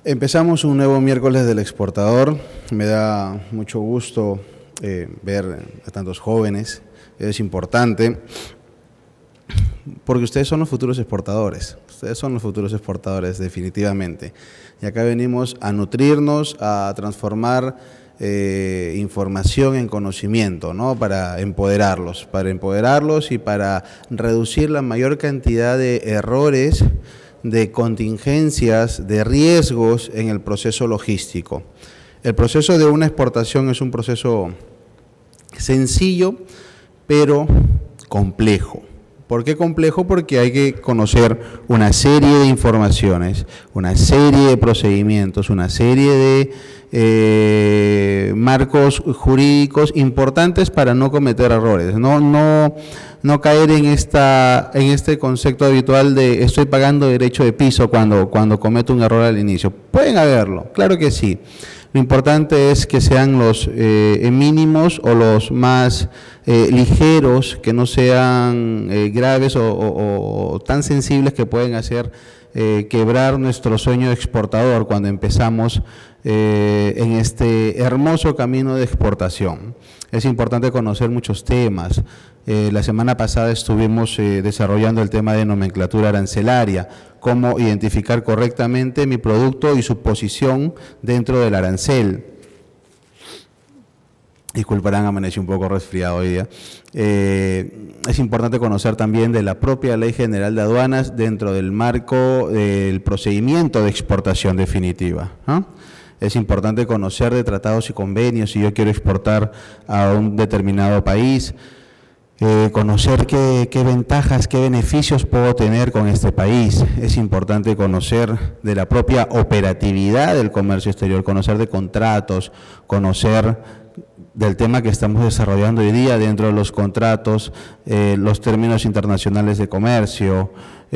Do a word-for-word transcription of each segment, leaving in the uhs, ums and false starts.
Empezamos un nuevo miércoles del exportador. Me da mucho gusto eh, ver a tantos jóvenes. Es importante porque ustedes son los futuros exportadores. Ustedes son los futuros exportadores, definitivamente. Y acá venimos a nutrirnos, a transformar eh, información en conocimiento, ¿no? Para empoderarlos, para empoderarlos y para reducir la mayor cantidad de errores, de contingencias, de riesgos en el proceso logístico. El proceso de una exportación es un proceso sencillo, pero complejo. ¿Por qué complejo? Porque hay que conocer una serie de informaciones, una serie de procedimientos, una serie de eh, marcos jurídicos importantes para no cometer errores, no, no, no caer en, esta, en este concepto habitual de estoy pagando derecho de piso cuando, cuando cometo un error al inicio. Pueden haberlo, claro que sí. Lo importante es que sean los eh, mínimos o los más eh, ligeros, que no sean eh, graves o, o, o tan sensibles que pueden hacer eh, quebrar nuestro sueño de exportador cuando empezamos eh, en este hermoso camino de exportación. Es importante conocer muchos temas. Eh, la semana pasada estuvimos eh, desarrollando el tema de nomenclatura arancelaria, cómo identificar correctamente mi producto y su posición dentro del arancel. Disculparán, amanecí un poco resfriado hoy día. Eh, es importante conocer también de la propia Ley General de Aduanas dentro del marco del procedimiento de exportación definitiva, ¿no? Es importante conocer de tratados y convenios si yo quiero exportar a un determinado país. Eh, conocer qué, qué ventajas, qué beneficios puedo tener con este país. Es importante conocer de la propia operatividad del comercio exterior, conocer de contratos, conocer del tema que estamos desarrollando hoy día dentro de los contratos, eh, los términos internacionales de comercio,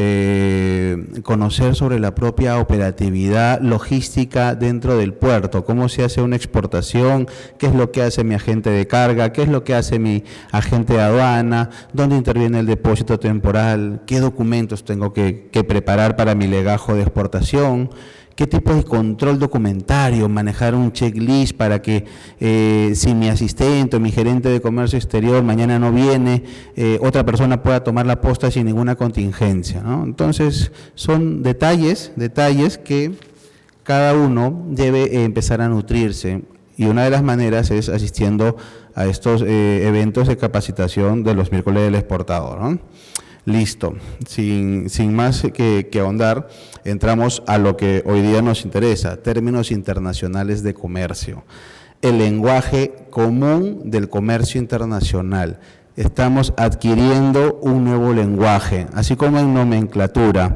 eh, conocer sobre la propia operatividad logística dentro del puerto, cómo se hace una exportación, qué es lo que hace mi agente de carga, qué es lo que hace mi agente de aduana, dónde interviene el depósito temporal, qué documentos tengo que, que preparar para mi legajo de exportación, qué tipo de control documentario, manejar un checklist para que eh, si mi asistente o mi gerente de comercio exterior mañana no viene, eh, otra persona pueda tomar la posta sin ninguna contingencia, ¿no? Entonces, son detalles, detalles que cada uno debe eh, empezar a nutrirse, y una de las maneras es asistiendo a estos eh, eventos de capacitación de los miércoles del exportador, ¿no? Listo, sin, sin más que, que ahondar, entramos a lo que hoy día nos interesa, términos internacionales de comercio. El lenguaje común del comercio internacional. Estamos adquiriendo un nuevo lenguaje, así como en nomenclatura.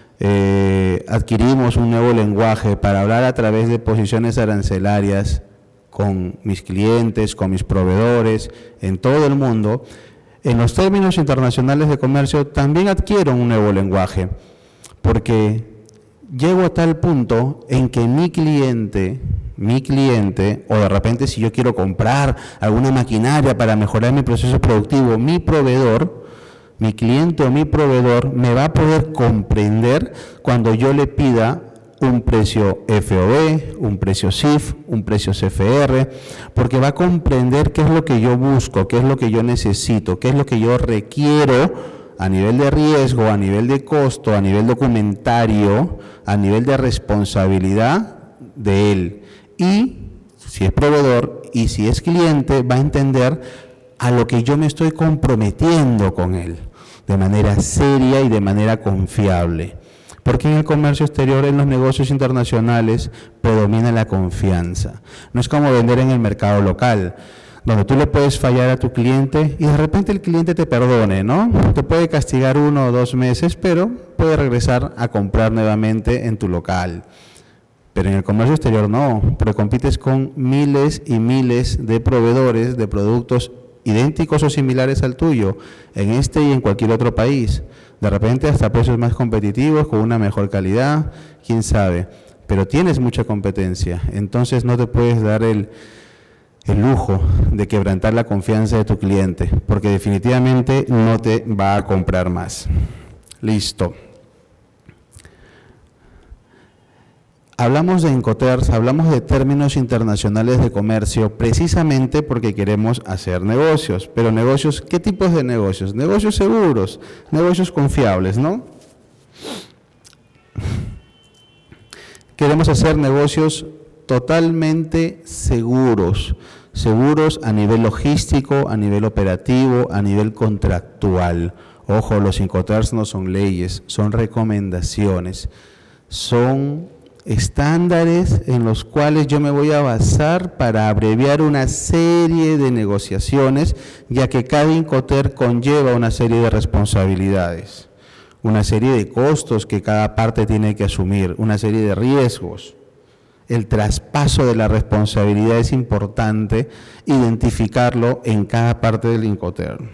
Eh, adquirimos un nuevo lenguaje para hablar a través de posiciones arancelarias con mis clientes, con mis proveedores, en todo el mundo. En los términos internacionales de comercio también adquiero un nuevo lenguaje, porque llego a tal punto en que mi cliente, mi cliente, o de repente si yo quiero comprar alguna maquinaria para mejorar mi proceso productivo, mi proveedor, mi cliente o mi proveedor me va a poder comprender cuando yo le pida un precio F O B, un precio C I F, un precio C F R, porque va a comprender qué es lo que yo busco, qué es lo que yo necesito, qué es lo que yo requiero a nivel de riesgo, a nivel de costo, a nivel documentario, a nivel de responsabilidad de él. Y si es proveedor y si es cliente, va a entender a lo que yo me estoy comprometiendo con él, de manera seria y de manera confiable. Porque en el comercio exterior, en los negocios internacionales, predomina la confianza. No es como vender en el mercado local, donde tú le puedes fallar a tu cliente y de repente el cliente te perdone, ¿no? Te puede castigar uno o dos meses, pero puede regresar a comprar nuevamente en tu local. Pero en el comercio exterior no, porque compites con miles y miles de proveedores de productos idénticos o similares al tuyo, en este y en cualquier otro país. De repente hasta precios más competitivos, con una mejor calidad, quién sabe, pero tienes mucha competencia, entonces no te puedes dar el, el lujo de quebrantar la confianza de tu cliente, porque definitivamente no te va a comprar más. Listo. Hablamos de Incoterms, hablamos de términos internacionales de comercio precisamente porque queremos hacer negocios. Pero negocios, ¿qué tipos de negocios? Negocios seguros, negocios confiables, ¿no? Queremos hacer negocios totalmente seguros, seguros a nivel logístico, a nivel operativo, a nivel contractual. Ojo, los Incoterms no son leyes, son recomendaciones, son estándares en los cuales yo me voy a basar para abreviar una serie de negociaciones, ya que cada Incoterm conlleva una serie de responsabilidades, una serie de costos que cada parte tiene que asumir, una serie de riesgos. El traspaso de la responsabilidad es importante identificarlo en cada parte del Incoterm.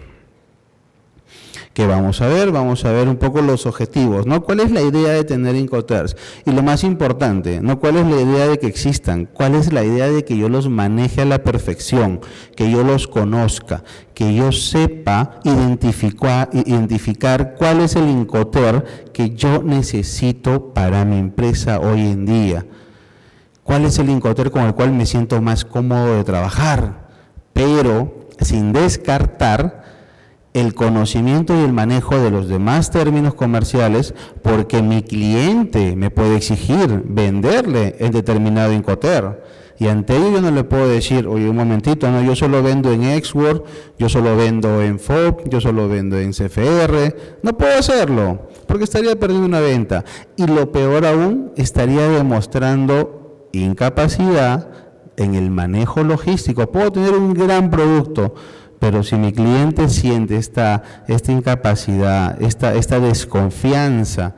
¿Qué vamos a ver? Vamos a ver un poco los objetivos, ¿no? ¿Cuál es la idea de tener Incoterms? Y lo más importante, ¿no? ¿Cuál es la idea de que existan? ¿Cuál es la idea de que yo los maneje a la perfección? Que yo los conozca, que yo sepa identificar, identificar cuál es el Incoterm que yo necesito para mi empresa hoy en día. ¿Cuál es el Incoterm con el cual me siento más cómodo de trabajar? Pero sin descartar el conocimiento y el manejo de los demás términos comerciales, porque mi cliente me puede exigir venderle en determinado Incoterm. Y ante ello yo no le puedo decir, oye, un momentito, no, yo solo vendo en Ex-Works, yo solo vendo en F O B, yo solo vendo en C F R. No puedo hacerlo, porque estaría perdiendo una venta. Y lo peor aún, estaría demostrando incapacidad en el manejo logístico. Puedo tener un gran producto, pero si mi cliente siente esta, esta incapacidad, esta, esta desconfianza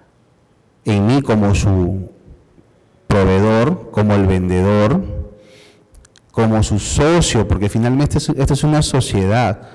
en mí como su proveedor, como el vendedor, como su socio, porque finalmente esto es, esto es una sociedad,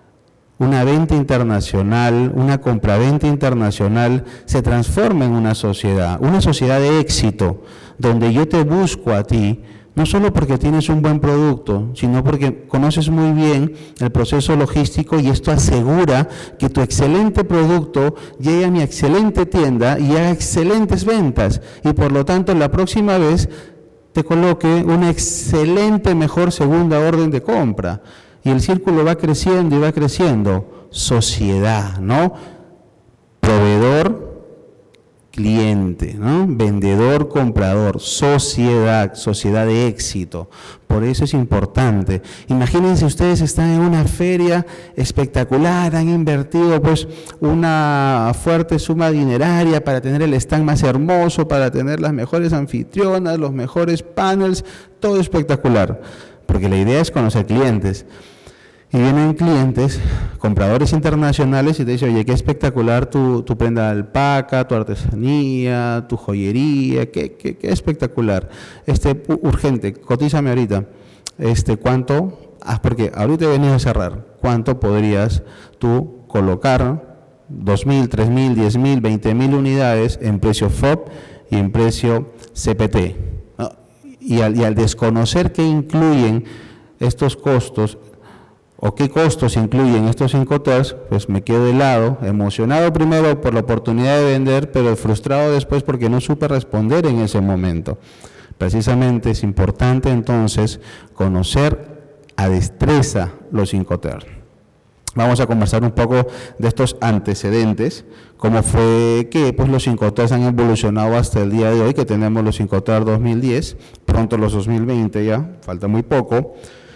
una venta internacional, una compraventa internacional se transforma en una sociedad, una sociedad de éxito, donde yo te busco a ti, no solo porque tienes un buen producto, sino porque conoces muy bien el proceso logístico y esto asegura que tu excelente producto llegue a mi excelente tienda y haga excelentes ventas. Y por lo tanto, la próxima vez te coloque una excelente, mejor segunda orden de compra. Y el círculo va creciendo y va creciendo. Sociedad, ¿no? Proveedor, cliente, ¿no? Vendedor, comprador, sociedad, sociedad de éxito. Por eso es importante. Imagínense, ustedes están en una feria espectacular, han invertido pues una fuerte suma dineraria para tener el stand más hermoso, para tener las mejores anfitrionas, los mejores panels, todo espectacular. Porque la idea es conocer clientes. Y vienen clientes, compradores internacionales y te dicen, oye, qué espectacular tu, tu prenda de alpaca, tu artesanía, tu joyería, qué, qué, qué espectacular. Este, urgente, cotízame ahorita, este, ¿cuánto? Ah, porque ahorita he venido a cerrar, ¿cuánto podrías tú colocar? dos mil, tres mil, diez mil, veinte mil unidades en precio F O B y en precio C P T. ¿No? Y, al, y al desconocer qué incluyen estos costos, o qué costos incluyen estos Incoterms, pues me quedo helado, emocionado primero por la oportunidad de vender, pero frustrado después porque no supe responder en ese momento. Precisamente es importante entonces conocer a destreza los Incoterms. Vamos a conversar un poco de estos antecedentes, cómo fue que pues, los Incoterms han evolucionado hasta el día de hoy, que tenemos los Incoterms dos mil diez, pronto los dos mil veinte ya, falta muy poco.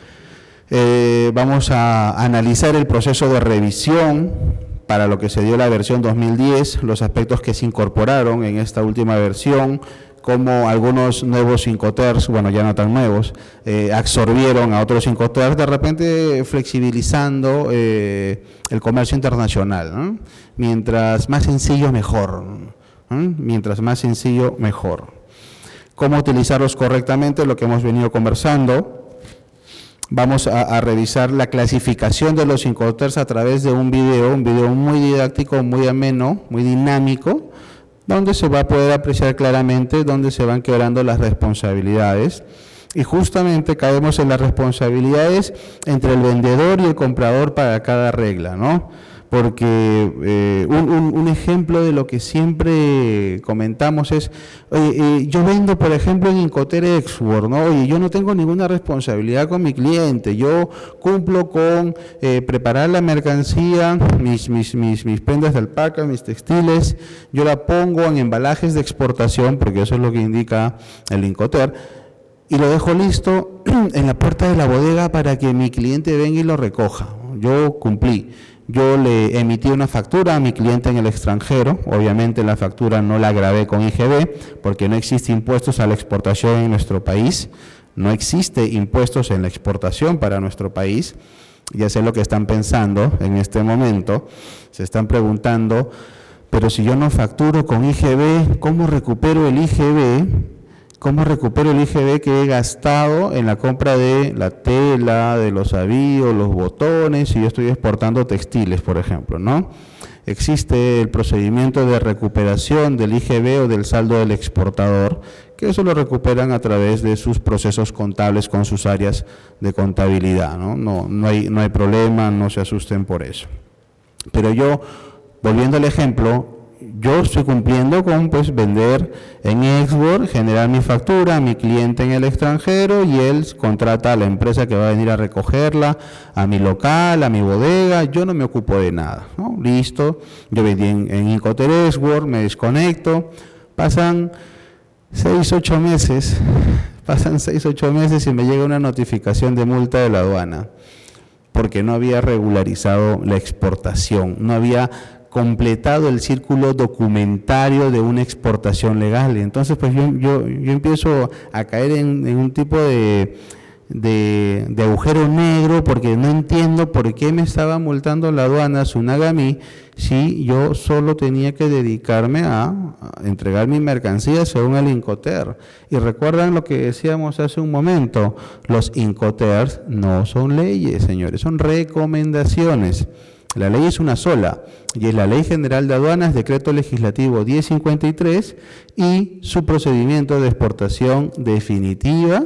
Eh, vamos a analizar el proceso de revisión para lo que se dio la versión dos mil diez, los aspectos que se incorporaron en esta última versión, como algunos nuevos Incoterms, bueno, ya no tan nuevos, eh, absorbieron a otros Incoterms, de repente flexibilizando eh, el comercio internacional, ¿no? Mientras más sencillo, mejor, ¿no? Mientras más sencillo, mejor. ¿Cómo utilizarlos correctamente? Lo que hemos venido conversando. Vamos a, a revisar la clasificación de los Incoterms a través de un video, un video muy didáctico, muy ameno, muy dinámico, donde se va a poder apreciar claramente dónde se van quebrando las responsabilidades. Y justamente caemos en las responsabilidades entre el vendedor y el comprador para cada regla, ¿no? porque eh, un, un, un ejemplo de lo que siempre comentamos es, oye, eh, yo vendo, por ejemplo, en Incoter Export, ¿no? Oye, yo no tengo ninguna responsabilidad con mi cliente, yo cumplo con eh, preparar la mercancía, mis, mis, mis, mis prendas de alpaca, mis textiles, yo la pongo en embalajes de exportación, porque eso es lo que indica el Incoter, y lo dejo listo en la puerta de la bodega para que mi cliente venga y lo recoja. Yo cumplí. Yo le emití una factura a mi cliente en el extranjero, obviamente la factura no la grabé con I G B porque no existe impuestos a la exportación en nuestro país, no existe impuestos en la exportación para nuestro país. Ya sé lo que están pensando en este momento, se están preguntando, pero si yo no facturo con I G B, ¿cómo recupero el I G B? ¿Cómo recupero el I G B que he gastado en la compra de la tela, de los avíos, los botones, si yo estoy exportando textiles, por ejemplo, ¿no? Existe el procedimiento de recuperación del I G B o del saldo del exportador, que eso lo recuperan a través de sus procesos contables con sus áreas de contabilidad, ¿no? No, no hay, no hay problema, no se asusten por eso. Pero yo, volviendo al ejemplo, yo estoy cumpliendo con pues vender en Export, generar mi factura a mi cliente en el extranjero y él contrata a la empresa que va a venir a recogerla, a mi local, a mi bodega, yo no me ocupo de nada, ¿no? Listo, yo vendí en, en Incoter Export, me desconecto, pasan seis, ocho meses, pasan seis, ocho meses y me llega una notificación de multa de la aduana porque no había regularizado la exportación, no había completado el círculo documentario de una exportación legal. Entonces, pues yo, yo, yo empiezo a caer en, en un tipo de, de, de agujero negro porque no entiendo por qué me estaba multando la aduana Tsunagami si yo solo tenía que dedicarme a, a entregar mi mercancía según el Incoter. Y recuerdan lo que decíamos hace un momento, los Incoters no son leyes, señores, son recomendaciones. La ley es una sola, y es la Ley General de Aduanas, Decreto Legislativo diez cincuenta y tres, y su procedimiento de exportación definitiva,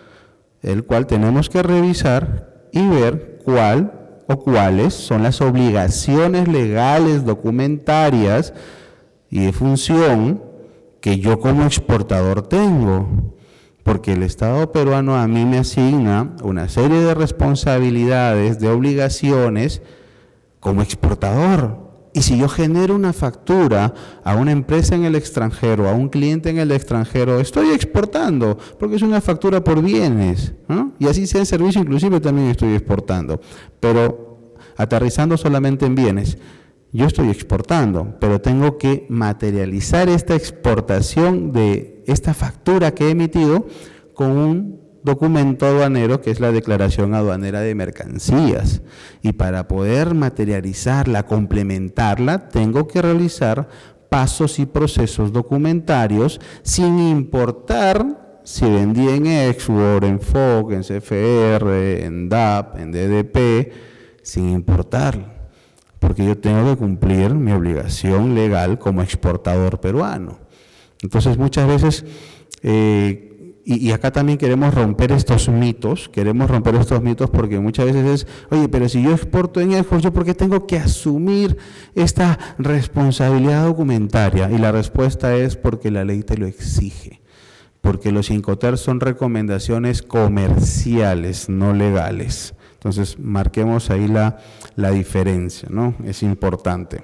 el cual tenemos que revisar y ver cuál o cuáles son las obligaciones legales, documentarias y de función que yo como exportador tengo. Porque el Estado peruano a mí me asigna una serie de responsabilidades, de obligaciones, como exportador. Y si yo genero una factura a una empresa en el extranjero, a un cliente en el extranjero, estoy exportando, porque es una factura por bienes, ¿no? Y así sea en servicio, inclusive también estoy exportando. Pero aterrizando solamente en bienes, yo estoy exportando, pero tengo que materializar esta exportación de esta factura que he emitido con un documento aduanero que es la declaración aduanera de mercancías, y para poder materializarla, complementarla, tengo que realizar pasos y procesos documentarios sin importar si vendí en Export, en F O C, en C F R, en D A P, en D D P, sin importar, porque yo tengo que cumplir mi obligación legal como exportador peruano. Entonces muchas veces eh, Y, y acá también queremos romper estos mitos, queremos romper estos mitos porque muchas veces es, oye, pero si yo exporto en Export, ¿yo por qué tengo que asumir esta responsabilidad documentaria? Y la respuesta es porque la ley te lo exige, porque los Incoter son recomendaciones comerciales, no legales. Entonces, marquemos ahí la, la diferencia, ¿no? Es importante.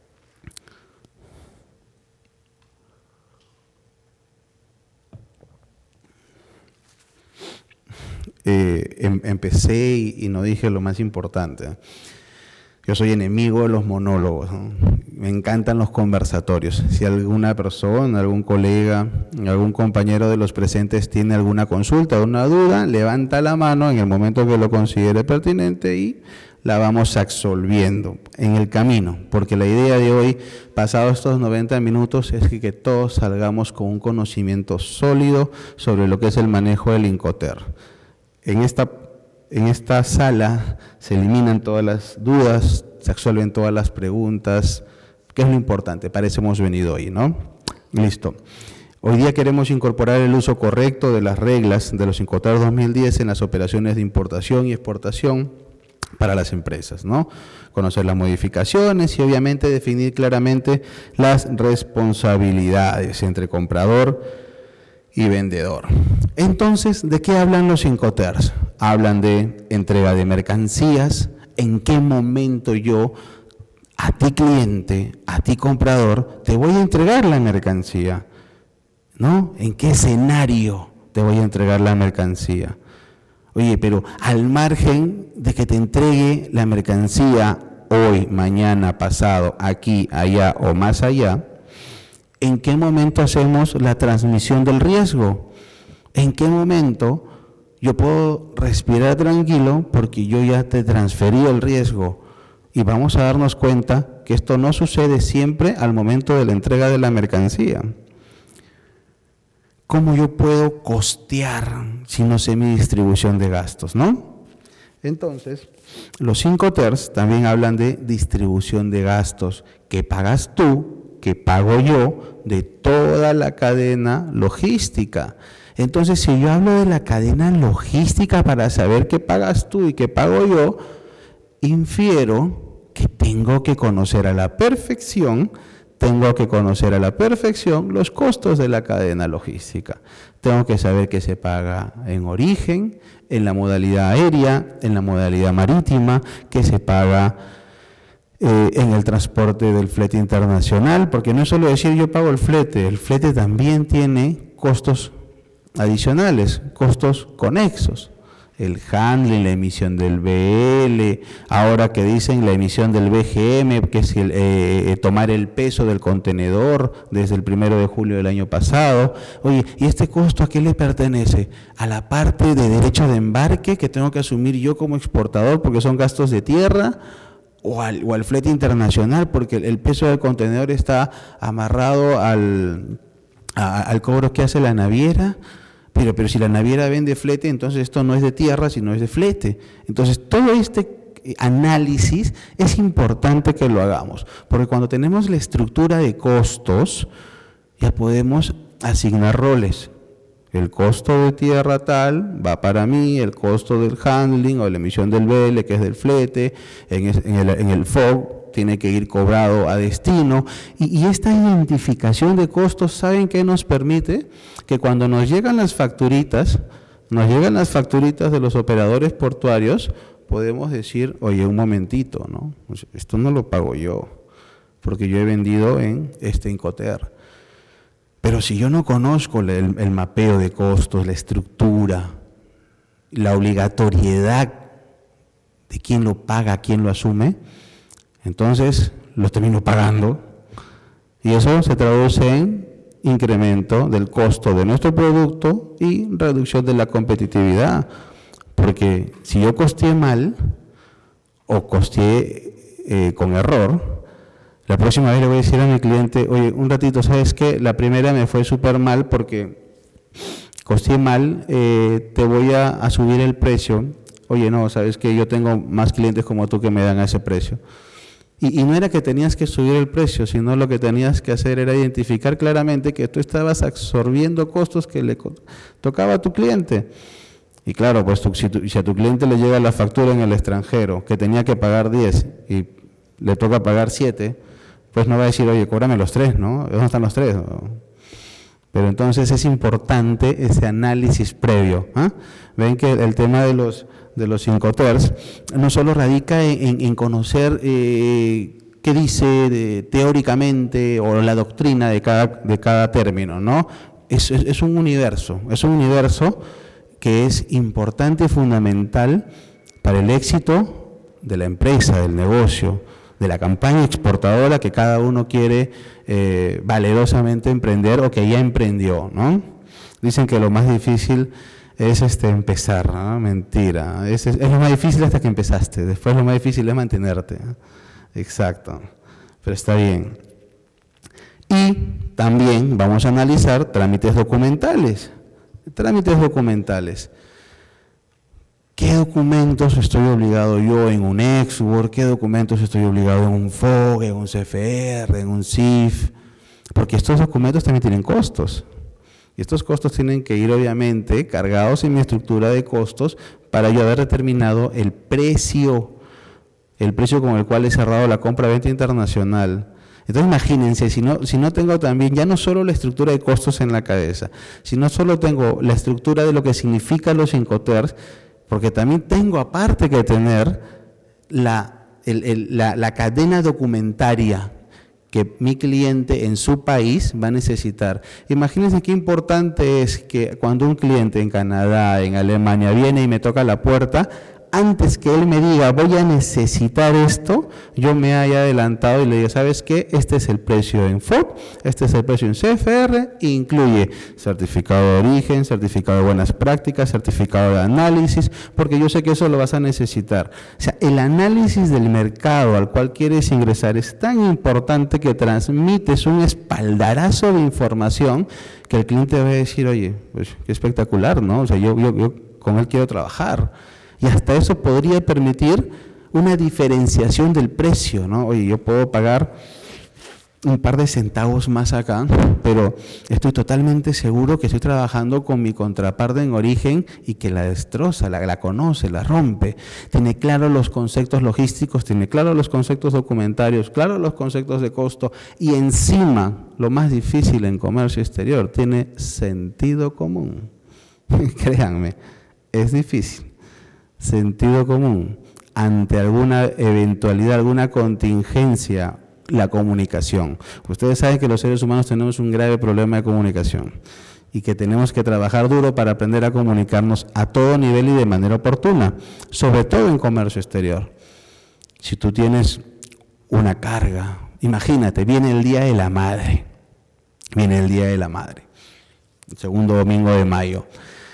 Eh, em, empecé y, y no dije lo más importante. Yo soy enemigo de los monólogos, ¿no? Me encantan los conversatorios. Si alguna persona, algún colega, algún compañero de los presentes tiene alguna consulta o una duda, levanta la mano en el momento que lo considere pertinente y la vamos absolviendo en el camino, porque la idea de hoy, pasados estos noventa minutos, es que, que todos salgamos con un conocimiento sólido sobre lo que es el manejo del Incoter. En esta, en esta sala se eliminan todas las dudas, se absuelven todas las preguntas, que es lo importante, para eso hemos venido hoy, ¿no? Listo. Hoy día queremos incorporar el uso correcto de las reglas de los Incoter dos mil diez en las operaciones de importación y exportación, para las empresas, ¿no? Conocer las modificaciones y obviamente definir claramente las responsabilidades entre comprador y vendedor. Entonces, ¿de qué hablan los cinco T E Rs? Hablan de entrega de mercancías, en qué momento yo, a ti cliente, a ti comprador, te voy a entregar la mercancía, ¿no? ¿En qué escenario te voy a entregar la mercancía? Oye, pero al margen de que te entregue la mercancía hoy, mañana, pasado, aquí, allá o más allá, ¿en qué momento hacemos la transmisión del riesgo? ¿En qué momento yo puedo respirar tranquilo porque yo ya te transferí el riesgo? Y vamos a darnos cuenta que esto no sucede siempre al momento de la entrega de la mercancía. ¿Cómo yo puedo costear si no sé mi distribución de gastos, no? Entonces, los cinco T E Rs también hablan de distribución de gastos, que pagas tú, que pago yo, de toda la cadena logística. Entonces, si yo hablo de la cadena logística para saber qué pagas tú y qué pago yo, infiero que tengo que conocer a la perfección Tengo que conocer a la perfección los costos de la cadena logística. Tengo que saber qué se paga en origen, en la modalidad aérea, en la modalidad marítima, qué se paga eh, en el transporte del flete internacional, porque no es solo decir yo pago el flete, el flete también tiene costos adicionales, costos conexos. El handling, la emisión del B L, ahora que dicen la emisión del B G M, que es el, eh, tomar el peso del contenedor desde el primero de julio del año pasado. Oye, ¿y este costo a qué le pertenece? A la parte de derecho de embarque que tengo que asumir yo como exportador porque son gastos de tierra, o al, o al flete internacional porque el, el peso del contenedor está amarrado al, a, al cobro que hace la naviera. Pero, pero si la naviera vende flete, entonces esto no es de tierra, sino es de flete. Entonces, todo este análisis es importante que lo hagamos, porque cuando tenemos la estructura de costos, ya podemos asignar roles. El costo de tierra tal va para mí, el costo del handling o la emisión del B L, que es del flete, en, en, el, en el F O G, tiene que ir cobrado a destino, y, y esta identificación de costos, ¿saben qué nos permite? Que cuando nos llegan las facturitas, nos llegan las facturitas de los operadores portuarios, podemos decir, oye, un momentito, ¿no? Esto no lo pago yo, porque yo he vendido en este Incoterm. Pero si yo no conozco el, el mapeo de costos, la estructura, la obligatoriedad de quién lo paga, quién lo asume, entonces lo termino pagando y eso se traduce en incremento del costo de nuestro producto y reducción de la competitividad, porque si yo costeé mal o costeé eh, con error, la próxima vez le voy a decir a mi cliente, oye, un ratito, ¿sabes qué? La primera me fue súper mal porque costeé mal, eh, te voy a, a subir el precio. Oye, no, ¿sabes qué? Yo tengo más clientes como tú que me dan a ese precio. Y, y no era que tenías que subir el precio, sino lo que tenías que hacer era identificar claramente que tú estabas absorbiendo costos que le tocaba a tu cliente. Y claro, pues tú, si, tu, si a tu cliente le llega la factura en el extranjero, que tenía que pagar diez y le toca pagar siete, pues no va a decir, oye, cóbrame los tres, ¿no? ¿Dónde están los tres? Pero entonces es importante ese análisis previo. ¿eh? Ven que el tema de los, de los cinco T E Rs no solo radica en, en, en conocer eh, qué dice de, teóricamente o la doctrina de cada, de cada término, ¿no? Es, es, es un universo, es un universo que es importante y fundamental para el éxito de la empresa, del negocio, de la campaña exportadora que cada uno quiere eh, valerosamente emprender o que ya emprendió, ¿no? Dicen que lo más difícil es este empezar, ¿no? Mentira, es, es, es lo más difícil hasta que empezaste, después lo más difícil es mantenerte, ¿no? Exacto, pero está bien. Y también vamos a analizar trámites documentales, trámites documentales. ¿Qué documentos estoy obligado yo en un Ex-Work? ¿Qué documentos estoy obligado en un F O G, en un C F R, en un S I F? Porque estos documentos también tienen costos. Y estos costos tienen que ir obviamente cargados en mi estructura de costos para yo haber determinado el precio el precio con el cual he cerrado la compra-venta internacional. Entonces imagínense, si no, si no tengo también, ya no solo la estructura de costos en la cabeza, si no solo tengo la estructura de lo que significan los Incoterms, porque también tengo aparte que tener la, el, el, la, la cadena documentaria que mi cliente en su país va a necesitar. Imagínense qué importante es que cuando un cliente en Canadá, en Alemania, viene y me toca la puerta, antes que él me diga, voy a necesitar esto, yo me haya adelantado y le diga, ¿sabes qué? Este es el precio en F O B, este es el precio en C F R, incluye certificado de origen, certificado de buenas prácticas, certificado de análisis, porque yo sé que eso lo vas a necesitar. O sea, el análisis del mercado al cual quieres ingresar es tan importante que transmites un espaldarazo de información que el cliente va a decir, oye, pues qué espectacular, ¿no? O sea, yo, yo, yo con él quiero trabajar. Y hasta eso podría permitir una diferenciación del precio, ¿no? Oye, yo puedo pagar un par de centavos más acá, pero estoy totalmente seguro que estoy trabajando con mi contraparte en origen y que la destroza, la, la conoce, la rompe, tiene claro los conceptos logísticos, tiene claro los conceptos documentarios, claro los conceptos de costo y encima, lo más difícil en comercio exterior, tiene sentido común. Créanme, es difícil. Sentido común, ante alguna eventualidad, alguna contingencia, la comunicación. Ustedes saben que los seres humanos tenemos un grave problema de comunicación y que tenemos que trabajar duro para aprender a comunicarnos a todo nivel y de manera oportuna, sobre todo en comercio exterior. Si tú tienes una carga, imagínate, viene el Día de la Madre, viene el Día de la Madre, el segundo domingo de mayo.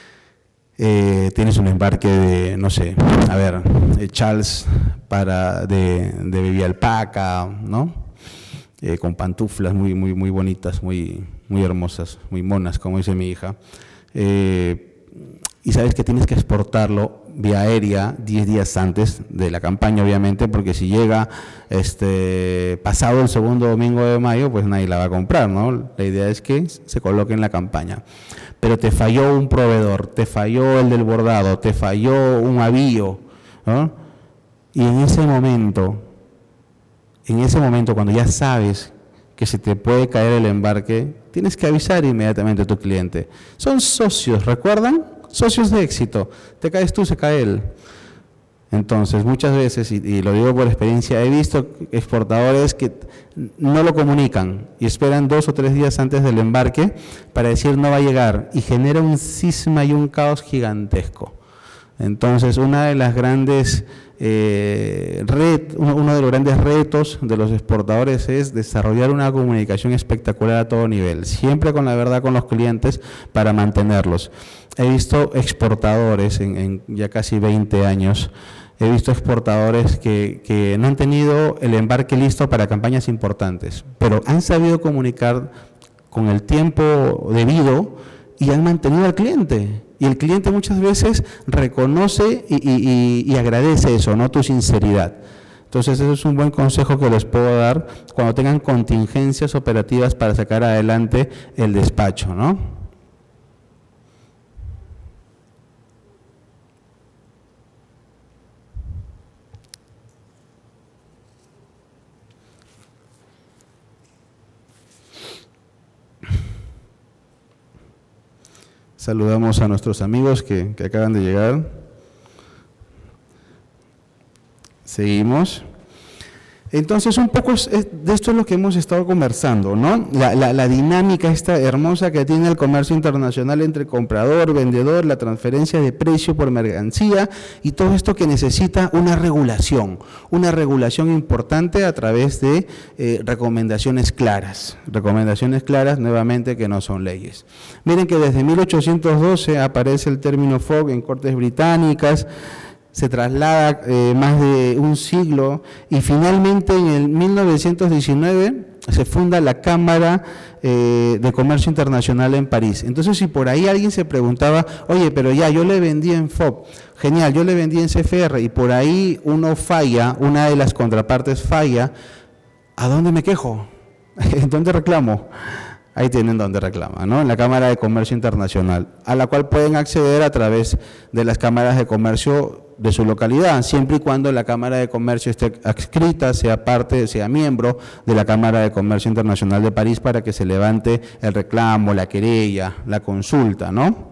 Eh, tienes un embarque de, no sé, a ver, de Charles para de, de baby alpaca, ¿no? Eh, con pantuflas muy, muy, muy bonitas, muy, muy hermosas, muy monas, como dice mi hija. Eh, y sabes que tienes que exportarlo vía aérea diez días antes de la campaña, obviamente, porque si llega este pasado el segundo domingo de mayo, pues nadie la va a comprar, ¿no? La idea es que se coloque en la campaña. Pero te falló un proveedor, te falló el del bordado, te falló un avío, ¿no? Y en ese momento, en ese momento cuando ya sabes que se te puede caer el embarque, tienes que avisar inmediatamente a tu cliente. Son socios, ¿recuerdan? Socios de éxito. Te caes tú, se cae él. Entonces, muchas veces, y, y lo digo por experiencia, he visto exportadores que no lo comunican y esperan dos o tres días antes del embarque para decir no va a llegar y genera un cisma y un caos gigantesco. Entonces, una de las grandes eh, red, uno de los grandes retos de los exportadores es desarrollar una comunicación espectacular a todo nivel, siempre con la verdad con los clientes para mantenerlos. He visto exportadores en, en ya casi veinte años, he visto exportadores que, que no han tenido el embarque listo para campañas importantes, pero han sabido comunicar con el tiempo debido y han mantenido al cliente. Y el cliente muchas veces reconoce y, y, y, y agradece eso, ¿no? Tu sinceridad. Entonces, eso es un buen consejo que les puedo dar cuando tengan contingencias operativas para sacar adelante el despacho, ¿no? Saludamos a nuestros amigos que, que acaban de llegar. Seguimos. Entonces, un poco es, es, de esto es lo que hemos estado conversando, ¿no? La, la, la dinámica esta hermosa que tiene el comercio internacional entre comprador, vendedor, la transferencia de precio por mercancía y todo esto que necesita una regulación, una regulación importante a través de eh, recomendaciones claras, recomendaciones claras nuevamente que no son leyes. Miren que desde mil ochocientos doce aparece el término F O B en cortes británicas, se traslada eh, más de un siglo y finalmente en el mil novecientos diecinueve se funda la Cámara eh, de Comercio Internacional en París. Entonces, si por ahí alguien se preguntaba, oye, pero ya, yo le vendí en F O B, genial, yo le vendí en C F R y por ahí uno falla, una de las contrapartes falla, ¿a dónde me quejo? ¿En dónde reclamo? Ahí tienen donde reclama, ¿no? En la Cámara de Comercio Internacional, a la cual pueden acceder a través de las cámaras de comercio de su localidad, siempre y cuando la Cámara de Comercio esté adscrita, sea parte, sea miembro de la Cámara de Comercio Internacional de París para que se levante el reclamo, la querella, la consulta, ¿no?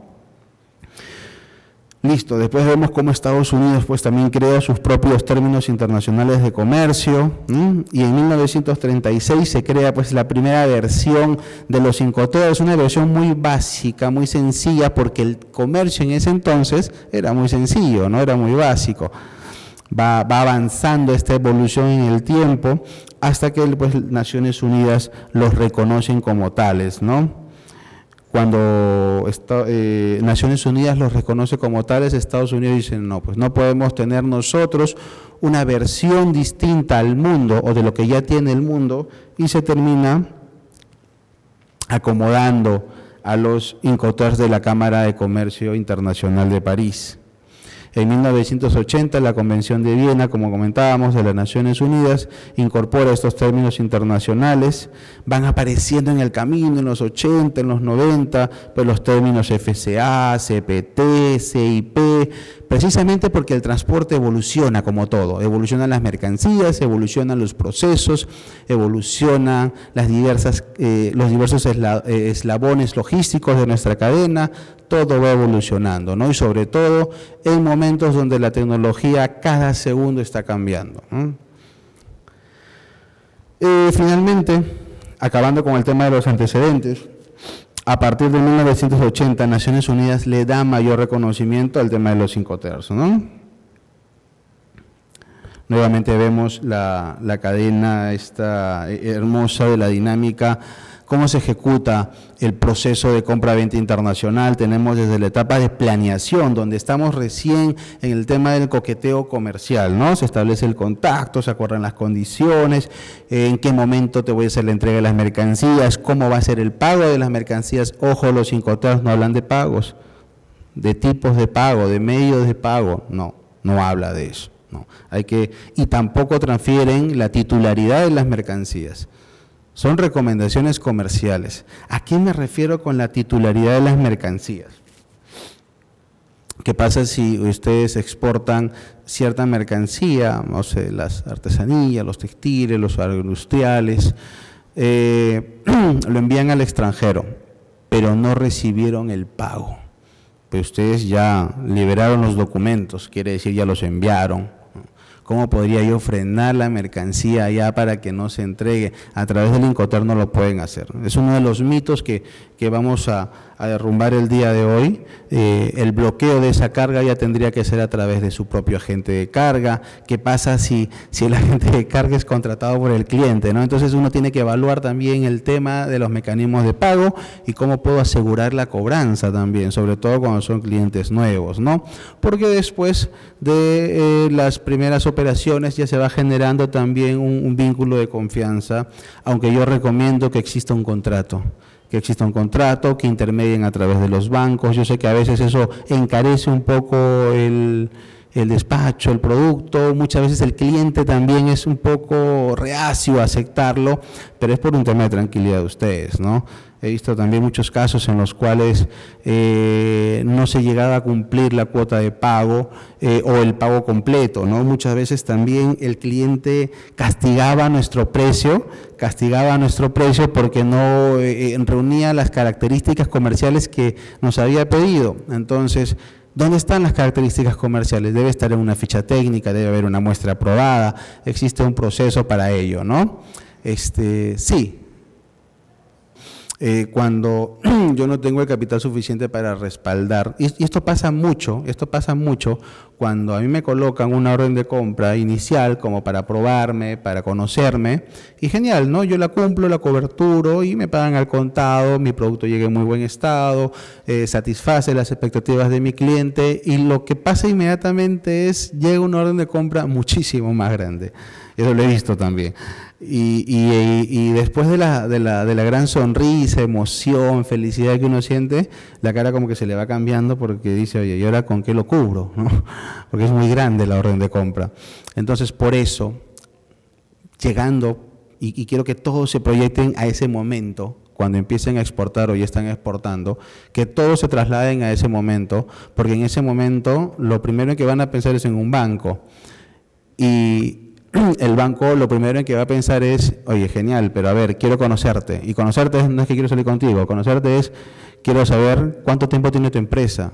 Listo, después vemos cómo Estados Unidos pues también crea sus propios términos internacionales de comercio, ¿m? Y en mil novecientos treinta y seis se crea pues la primera versión de los Incoterms, una versión muy básica, muy sencilla, porque el comercio en ese entonces era muy sencillo, no era muy básico. Va, va avanzando esta evolución en el tiempo hasta que pues Naciones Unidas los reconocen como tales, ¿no? Cuando está, eh, Naciones Unidas los reconoce como tales, Estados Unidos dice, no, pues no podemos tener nosotros una versión distinta al mundo o de lo que ya tiene el mundo, y se termina acomodando a los Incoterms de la Cámara de Comercio Internacional de París. En mil novecientos ochenta, la Convención de Viena, como comentábamos, de las Naciones Unidas, incorpora estos términos internacionales. Van apareciendo en el camino, en los ochenta, en los noventa, pues los términos F C A, C P T, C I P, precisamente porque el transporte evoluciona como todo. Evolucionan las mercancías, evolucionan los procesos, evolucionan las diversas, eh, los diversos esla, eh, eslabones logísticos de nuestra cadena. Todo va evolucionando, ¿no? Y sobre todo en momentos donde la tecnología cada segundo está cambiando, ¿no? Eh, finalmente, acabando con el tema de los antecedentes, a partir de mil novecientos ochenta, Naciones Unidas le da mayor reconocimiento al tema de los Incoterms, ¿no? Nuevamente vemos la, la cadena esta hermosa de la dinámica, cómo se ejecuta el proceso de compra-venta internacional. Tenemos desde la etapa de planeación, donde estamos recién en el tema del coqueteo comercial, ¿no? Se establece el contacto, se acuerdan las condiciones, en qué momento te voy a hacer la entrega de las mercancías, cómo va a ser el pago de las mercancías. Ojo, los Incoterms no hablan de pagos, de tipos de pago, de medios de pago, no, no habla de eso, no. Hay que, y tampoco transfieren la titularidad de las mercancías. Son recomendaciones comerciales. ¿A qué me refiero con la titularidad de las mercancías? ¿Qué pasa si ustedes exportan cierta mercancía, no sé, las artesanías, los textiles, los agroindustriales, eh, lo envían al extranjero, pero no recibieron el pago? Pues ustedes ya liberaron los documentos, quiere decir ya los enviaron. ¿Cómo podría yo frenar la mercancía allá para que no se entregue? A través del Incoterm no lo pueden hacer. Es uno de los mitos que, que vamos a, a derrumbar el día de hoy. Eh, el bloqueo de esa carga ya tendría que ser a través de su propio agente de carga. ¿Qué pasa si, si el agente de carga es contratado por el cliente, ¿no? Entonces uno tiene que evaluar también el tema de los mecanismos de pago y cómo puedo asegurar la cobranza también, sobre todo cuando son clientes nuevos, ¿no? Porque después de eh, las primeras operaciones operaciones ya se va generando también un, un vínculo de confianza, aunque yo recomiendo que exista un contrato, que exista un contrato, que intermedien a través de los bancos. Yo sé que a veces eso encarece un poco el, el despacho, el producto, muchas veces el cliente también es un poco reacio a aceptarlo, pero es por un tema de tranquilidad de ustedes, ¿no? He visto también muchos casos en los cuales eh, no se llegaba a cumplir la cuota de pago eh, o el pago completo, ¿no? Muchas veces también el cliente castigaba nuestro precio, castigaba nuestro precio porque no eh, reunía las características comerciales que nos había pedido. Entonces, ¿dónde están las características comerciales? Debe estar en una ficha técnica, debe haber una muestra aprobada, existe un proceso para ello, ¿no? Este, sí. Eh, cuando yo no tengo el capital suficiente para respaldar, y, y esto pasa mucho, esto pasa mucho cuando a mí me colocan una orden de compra inicial como para probarme, para conocerme, y genial, ¿no? Yo la cumplo, la coberturo y me pagan al contado, mi producto llega en muy buen estado, eh, satisface las expectativas de mi cliente, y lo que pasa inmediatamente es, llega una orden de compra muchísimo más grande. Eso lo he visto también. Y, y, y después de la, de, la, de la gran sonrisa, emoción, felicidad que uno siente, la cara como que se le va cambiando porque dice, oye, ¿y ahora con qué lo cubro? ¿No? Porque es muy grande la orden de compra. Entonces, por eso, llegando, y, y quiero que todos se proyecten a ese momento, cuando empiecen a exportar o ya están exportando, que todos se trasladen a ese momento, porque en ese momento lo primero en que van a pensar es en un banco. Y el banco lo primero en que va a pensar es, oye, genial, pero a ver, quiero conocerte. Y conocerte no es que quiero salir contigo, conocerte es, quiero saber cuánto tiempo tiene tu empresa.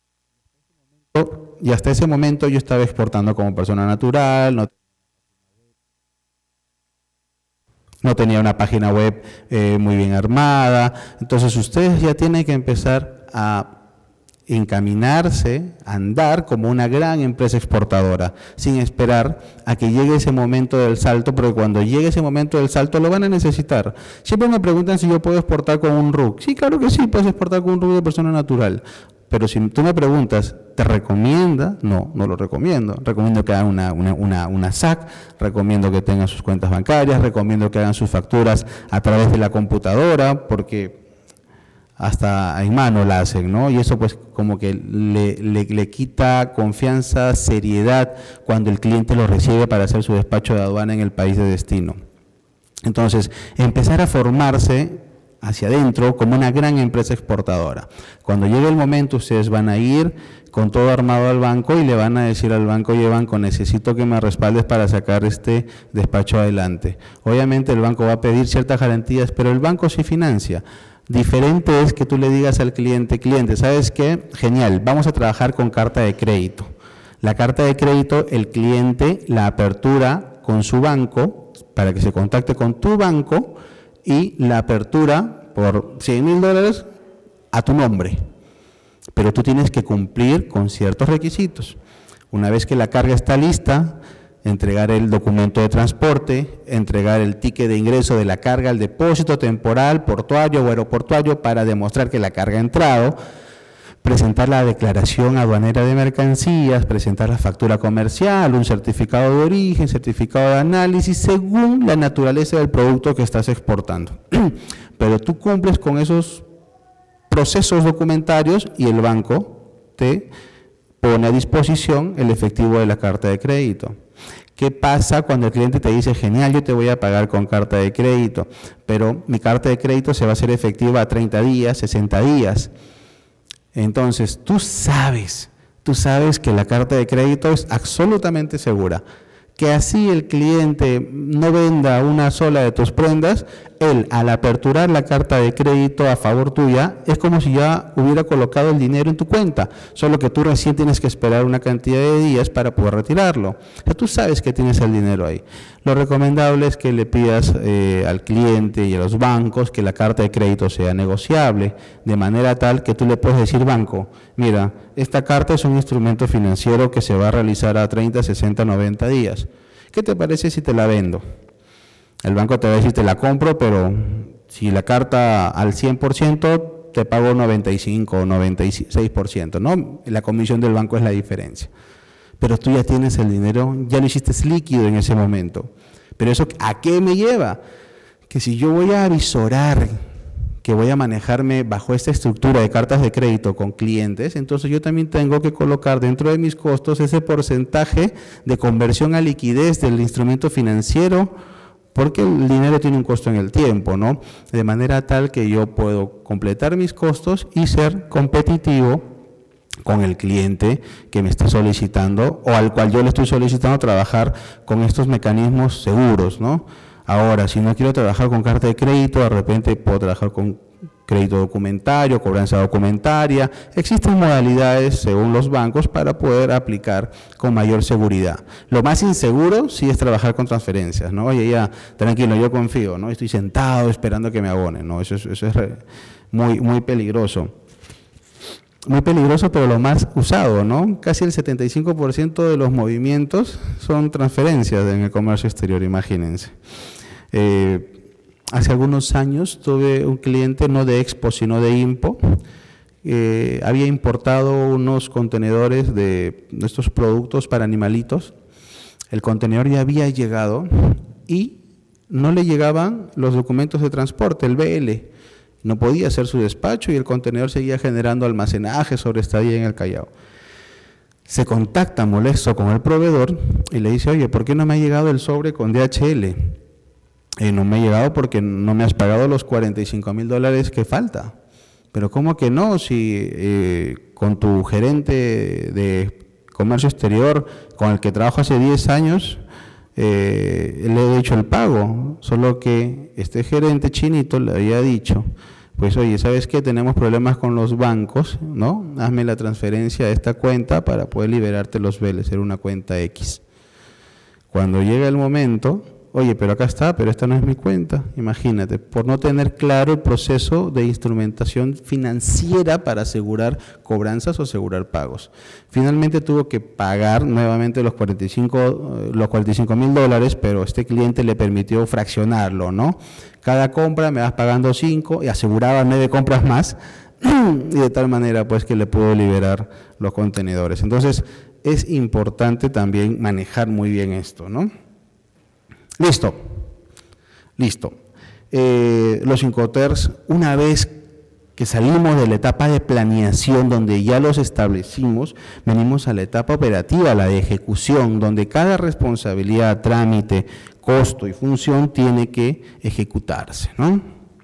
Y hasta ese momento yo estaba exportando como persona natural, no no tenía una página web eh, muy bien armada. Entonces ustedes ya tienen que empezar a encaminarse, a andar como una gran empresa exportadora, sin esperar a que llegue ese momento del salto, porque cuando llegue ese momento del salto lo van a necesitar. Siempre me preguntan si yo puedo exportar con un R U C. Sí, claro que sí, puedes exportar con un R U C de persona natural. Pero si tú me preguntas, ¿te recomienda? No, no lo recomiendo. Recomiendo que hagan una, una, una, una S A C, recomiendo que tengan sus cuentas bancarias, recomiendo que hagan sus facturas a través de la computadora, porque hasta en mano la hacen, ¿no? Y eso pues como que le, le, le quita confianza, seriedad cuando el cliente lo recibe para hacer su despacho de aduana en el país de destino. Entonces, empezar a formarse hacia adentro como una gran empresa exportadora. Cuando llegue el momento, ustedes van a ir con todo armado al banco y le van a decir al banco, oye banco, necesito que me respaldes para sacar este despacho adelante. Obviamente el banco va a pedir ciertas garantías, pero el banco sí financia. Diferente es que tú le digas al cliente, cliente, ¿sabes qué? Genial, vamos a trabajar con carta de crédito. La carta de crédito, el cliente la apertura con su banco para que se contacte con tu banco y la apertura por cien mil dólares a tu nombre. Pero tú tienes que cumplir con ciertos requisitos. Una vez que la carga está lista, entregar el documento de transporte, entregar el ticket de ingreso de la carga al depósito temporal, portuario o aeroportuario para demostrar que la carga ha entrado, presentar la declaración aduanera de mercancías, presentar la factura comercial, un certificado de origen, certificado de análisis, según la naturaleza del producto que estás exportando. Pero tú cumples con esos procesos documentarios y el banco te pone a disposición el efectivo de la carta de crédito. ¿Qué pasa cuando el cliente te dice, genial, yo te voy a pagar con carta de crédito, pero mi carta de crédito se va a hacer efectiva a treinta días, sesenta días? Entonces, tú sabes, tú sabes que la carta de crédito es absolutamente segura, que así el cliente no venda una sola de tus prendas, él al aperturar la carta de crédito a favor tuya, es como si ya hubiera colocado el dinero en tu cuenta, solo que tú recién tienes que esperar una cantidad de días para poder retirarlo. O sea, tú sabes que tienes el dinero ahí. Lo recomendable es que le pidas eh, al cliente y a los bancos que la carta de crédito sea negociable, de manera tal que tú le puedes decir, banco, mira, esta carta es un instrumento financiero que se va a realizar a treinta, sesenta, noventa días. ¿Qué te parece si te la vendo? El banco te va a decir, te la compro, pero si la carta al cien por ciento, te pago noventa y cinco o noventa y seis por ciento, ¿no? La comisión del banco es la diferencia. Pero tú ya tienes el dinero, ya lo hiciste líquido en ese momento. Pero eso, ¿a qué me lleva? Que si yo voy a avisorar que voy a manejarme bajo esta estructura de cartas de crédito con clientes, entonces yo también tengo que colocar dentro de mis costos ese porcentaje de conversión a liquidez del instrumento financiero, porque el dinero tiene un costo en el tiempo, ¿no? De manera tal que yo puedo completar mis costos y ser competitivo con el cliente que me está solicitando o al cual yo le estoy solicitando trabajar con estos mecanismos seguros, ¿no? Ahora, si no quiero trabajar con carta de crédito, de repente puedo trabajar con crédito documentario, cobranza documentaria. Existen modalidades según los bancos para poder aplicar con mayor seguridad. Lo más inseguro sí es trabajar con transferencias, ¿no? Oye, ya, tranquilo, yo confío, ¿no? Estoy sentado esperando que me abonen, ¿no? Eso es, eso es muy, muy peligroso. Muy peligroso, pero lo más usado, ¿no? Casi el setenta y cinco por ciento de los movimientos son transferencias en el comercio exterior, imagínense. Eh, hace algunos años tuve un cliente, no de Expo, sino de Impo, eh, había importado unos contenedores de estos productos para animalitos. El contenedor ya había llegado y no le llegaban los documentos de transporte, el B L. No podía hacer su despacho y el contenedor seguía generando almacenaje sobre estadía en el Callao. Se contacta molesto con el proveedor y le dice, oye, ¿por qué no me ha llegado el sobre con D H L? Eh, no me ha llegado porque no me has pagado los cuarenta y cinco mil dólares que falta. Pero ¿cómo que no? Si eh, con tu gerente de comercio exterior, con el que trabajo hace diez años, eh, le he hecho el pago, solo que este gerente chinito le había dicho, pues oye, ¿sabes qué? Tenemos problemas con los bancos, ¿no? Hazme la transferencia a esta cuenta para poder liberarte los veles, era una cuenta X. Cuando llega el momento, oye, pero acá está, pero esta no es mi cuenta, imagínate, por no tener claro el proceso de instrumentación financiera para asegurar cobranzas o asegurar pagos. Finalmente tuvo que pagar nuevamente los cuarenta y cinco mil dólares, pero este cliente le permitió fraccionarlo, ¿no? Cada compra me vas pagando cinco y aseguraba nueve compras más, y de tal manera pues que le pudo liberar los contenedores. Entonces es importante también manejar muy bien esto, ¿no? Listo, listo. Eh, los Incoterms, una vez que salimos de la etapa de planeación, donde ya los establecimos, venimos a la etapa operativa, la de ejecución, donde cada responsabilidad, trámite, costo y función tiene que ejecutarse, ¿no?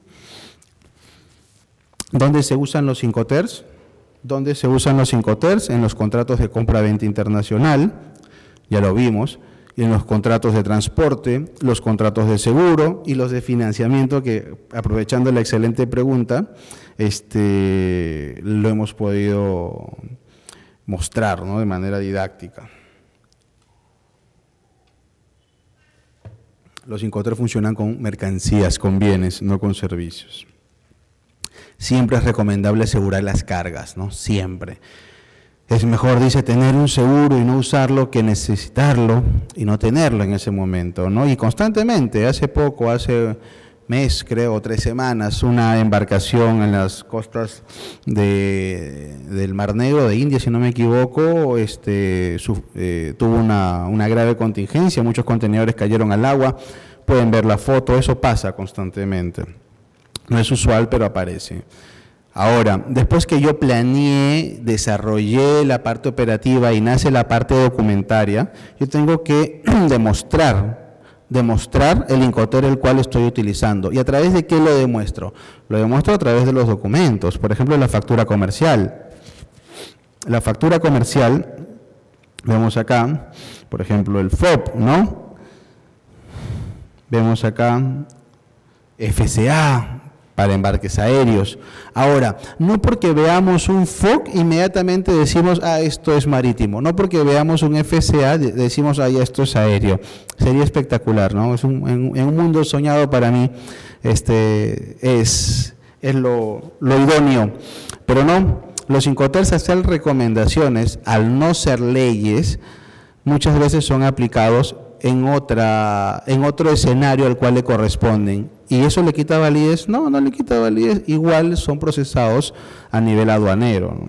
¿Dónde se usan los Incoterms? ¿Dónde se usan los Incoterms? En los contratos de compra-venta internacional, ya lo vimos, y en los contratos de transporte, los contratos de seguro y los de financiamiento, que aprovechando la excelente pregunta, este, lo hemos podido mostrar, ¿no?, de manera didáctica. Los Incoterms funcionan con mercancías, con bienes, no con servicios. Siempre es recomendable asegurar las cargas, ¿no? Siempre. Es mejor, dice, tener un seguro y no usarlo que necesitarlo y no tenerlo en ese momento, ¿no? Y constantemente, hace poco, hace mes, creo, tres semanas, una embarcación en las costas de, del Mar Negro, de India, si no me equivoco, este, su, eh, tuvo una, una grave contingencia, muchos contenedores cayeron al agua, pueden ver la foto, eso pasa constantemente. No es usual, pero aparece. Ahora, después que yo planeé, desarrollé la parte operativa y nace la parte documentaria, yo tengo que demostrar, demostrar el Incoterm el cual estoy utilizando. ¿Y a través de qué lo demuestro? Lo demuestro a través de los documentos, por ejemplo, la factura comercial. La factura comercial, vemos acá, por ejemplo, el F O B, ¿no? Vemos acá F C A, para embarques aéreos. Ahora, no porque veamos un F O C inmediatamente decimos, ah, esto es marítimo, no porque veamos un F C A decimos, ah, esto es aéreo. Sería espectacular, ¿no? Es un, en, en un mundo soñado para mí, este, es, es lo, lo idóneo, pero no, los Incoterms hacer recomendaciones, al no ser leyes, muchas veces son aplicados en, otra, en otro escenario al cual le corresponden. ¿Y eso le quita validez? No, no le quita validez, igual son procesados a nivel aduanero.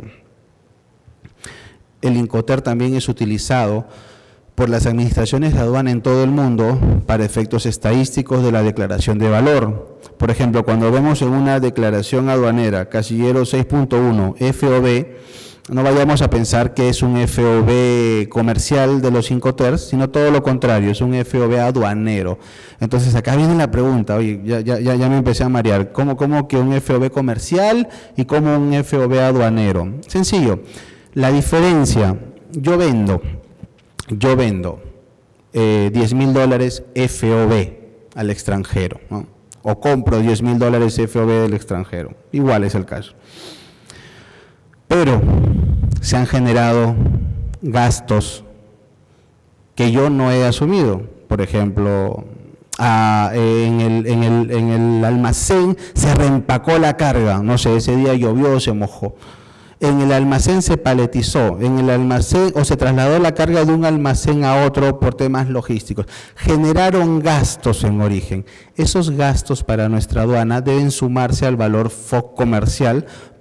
El Incoterm también es utilizado por las administraciones de aduana en todo el mundo para efectos estadísticos de la declaración de valor. Por ejemplo, cuando vemos en una declaración aduanera, casillero seis punto uno, F O B, no vayamos a pensar que es un F O B comercial de los Incoterms, sino todo lo contrario, es un F O B aduanero. Entonces acá viene la pregunta, oye, ya, ya, ya me empecé a marear, ¿cómo, cómo que un F O B comercial y cómo un F O B aduanero? Sencillo, la diferencia, yo vendo, yo vendo eh, diez mil dólares F O B al extranjero, ¿no? O compro diez mil dólares F O B del extranjero, igual es el caso. Pero se han generado gastos que yo no he asumido. Por ejemplo, a, en, el, en, el, en el almacén se reempacó la carga, no sé, ese día llovió o se mojó. En el almacén se paletizó, en el almacén o se trasladó la carga de un almacén a otro por temas logísticos. Generaron gastos en origen. Esos gastos para nuestra aduana deben sumarse al valor F O C comercial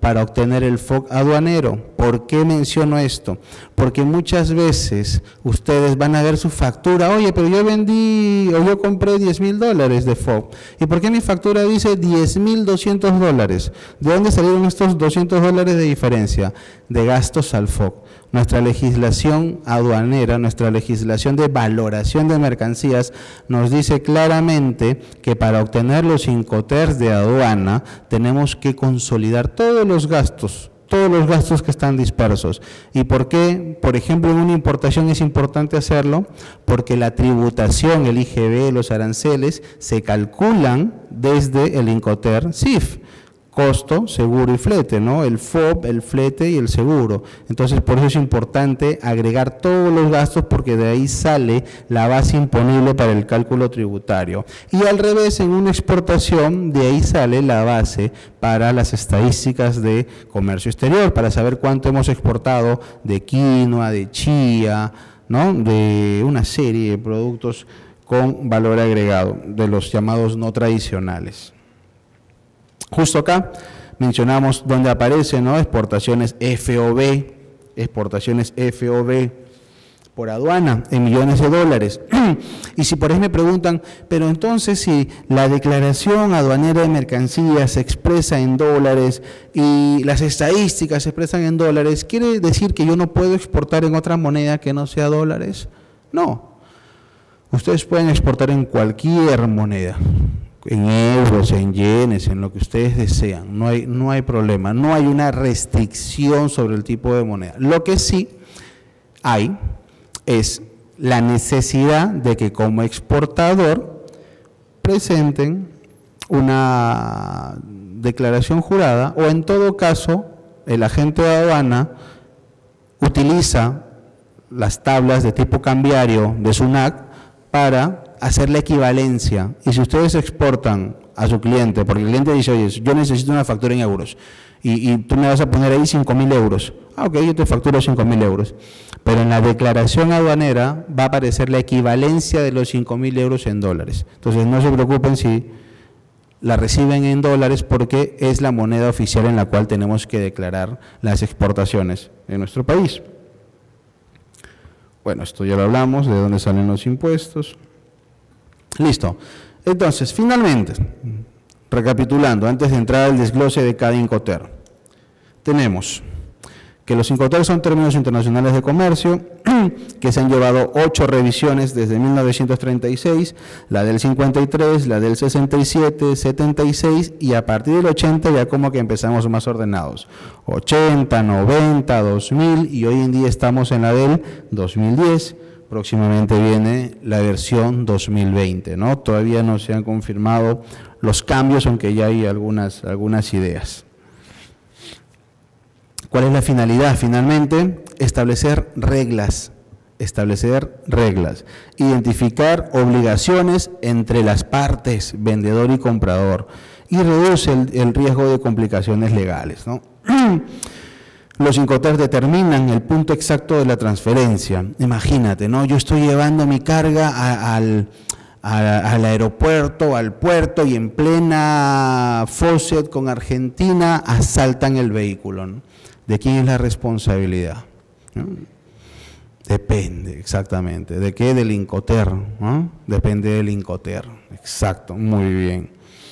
para obtener el F O C aduanero. ¿Por qué menciono esto? Porque muchas veces ustedes van a ver su factura, oye, pero yo vendí o yo compré diez mil dólares de F O C. ¿Y por qué mi factura dice diez mil doscientos dólares? ¿De dónde salieron estos doscientos dólares de diferencia? De gastos al F O C. Nuestra legislación aduanera, nuestra legislación de valoración de mercancías nos dice claramente que para obtener los Incoterms de aduana tenemos que consolidar todos los gastos, todos los gastos que están dispersos. ¿Y por qué? Por ejemplo, en una importación es importante hacerlo porque la tributación, el I G B, los aranceles, se calculan desde el Incoterm S I F. Costo, seguro y flete, ¿no? El F O B, el flete y el seguro. Entonces, por eso es importante agregar todos los gastos porque de ahí sale la base imponible para el cálculo tributario. Y al revés, en una exportación, de ahí sale la base para las estadísticas de comercio exterior, para saber cuánto hemos exportado de quinoa, de chía, ¿no? De una serie de productos con valor agregado, de los llamados no tradicionales. Justo acá mencionamos donde aparece, ¿no? Exportaciones F O B, exportaciones F O B por aduana en millones de dólares. Y si por ahí me preguntan, pero entonces si la declaración aduanera de mercancías se expresa en dólares y las estadísticas se expresan en dólares, ¿quiere decir que yo no puedo exportar en otra moneda que no sea dólares? No. Ustedes pueden exportar en cualquier moneda, en euros, en yenes, en lo que ustedes desean, no hay, no hay problema, no hay una restricción sobre el tipo de moneda. Lo que sí hay es la necesidad de que como exportador presenten una declaración jurada o en todo caso el agente de aduana utiliza las tablas de tipo cambiario de SUNAT para hacer la equivalencia. Y si ustedes exportan a su cliente, porque el cliente dice, oye, yo necesito una factura en euros, y, y tú me vas a poner ahí cinco mil euros, ah, ok, yo te facturo cinco mil euros, pero en la declaración aduanera va a aparecer la equivalencia de los cinco mil euros en dólares. Entonces no se preocupen si la reciben en dólares porque es la moneda oficial en la cual tenemos que declarar las exportaciones en nuestro país. Bueno, esto ya lo hablamos, de dónde salen los impuestos. Listo. Entonces, finalmente, recapitulando, antes de entrar al desglose de cada Incoterm, tenemos que los Incoterm son términos internacionales de comercio que se han llevado ocho revisiones desde mil novecientos treinta y seis, la del cincuenta y tres, la del sesenta y siete, setenta y seis y a partir del ochenta ya como que empezamos más ordenados, ochenta, noventa, dos mil y hoy en día estamos en la del dos mil diez. Próximamente viene la versión dos mil veinte, ¿no? Todavía no se han confirmado los cambios, aunque ya hay algunas, algunas ideas. ¿Cuál es la finalidad? Finalmente, establecer reglas, establecer reglas, identificar obligaciones entre las partes, vendedor y comprador, y reduce el, el riesgo de complicaciones legales, ¿no? Los Incoterms determinan el punto exacto de la transferencia. Imagínate, ¿no? Yo estoy llevando mi carga a, al, a, al aeropuerto, al puerto, y en plena Fawcett con Argentina asaltan el vehículo, ¿no? ¿De quién es la responsabilidad? ¿No? Depende, exactamente. ¿De qué? Del Incoterm, ¿no? Depende del Incoterm. Exacto, muy bien.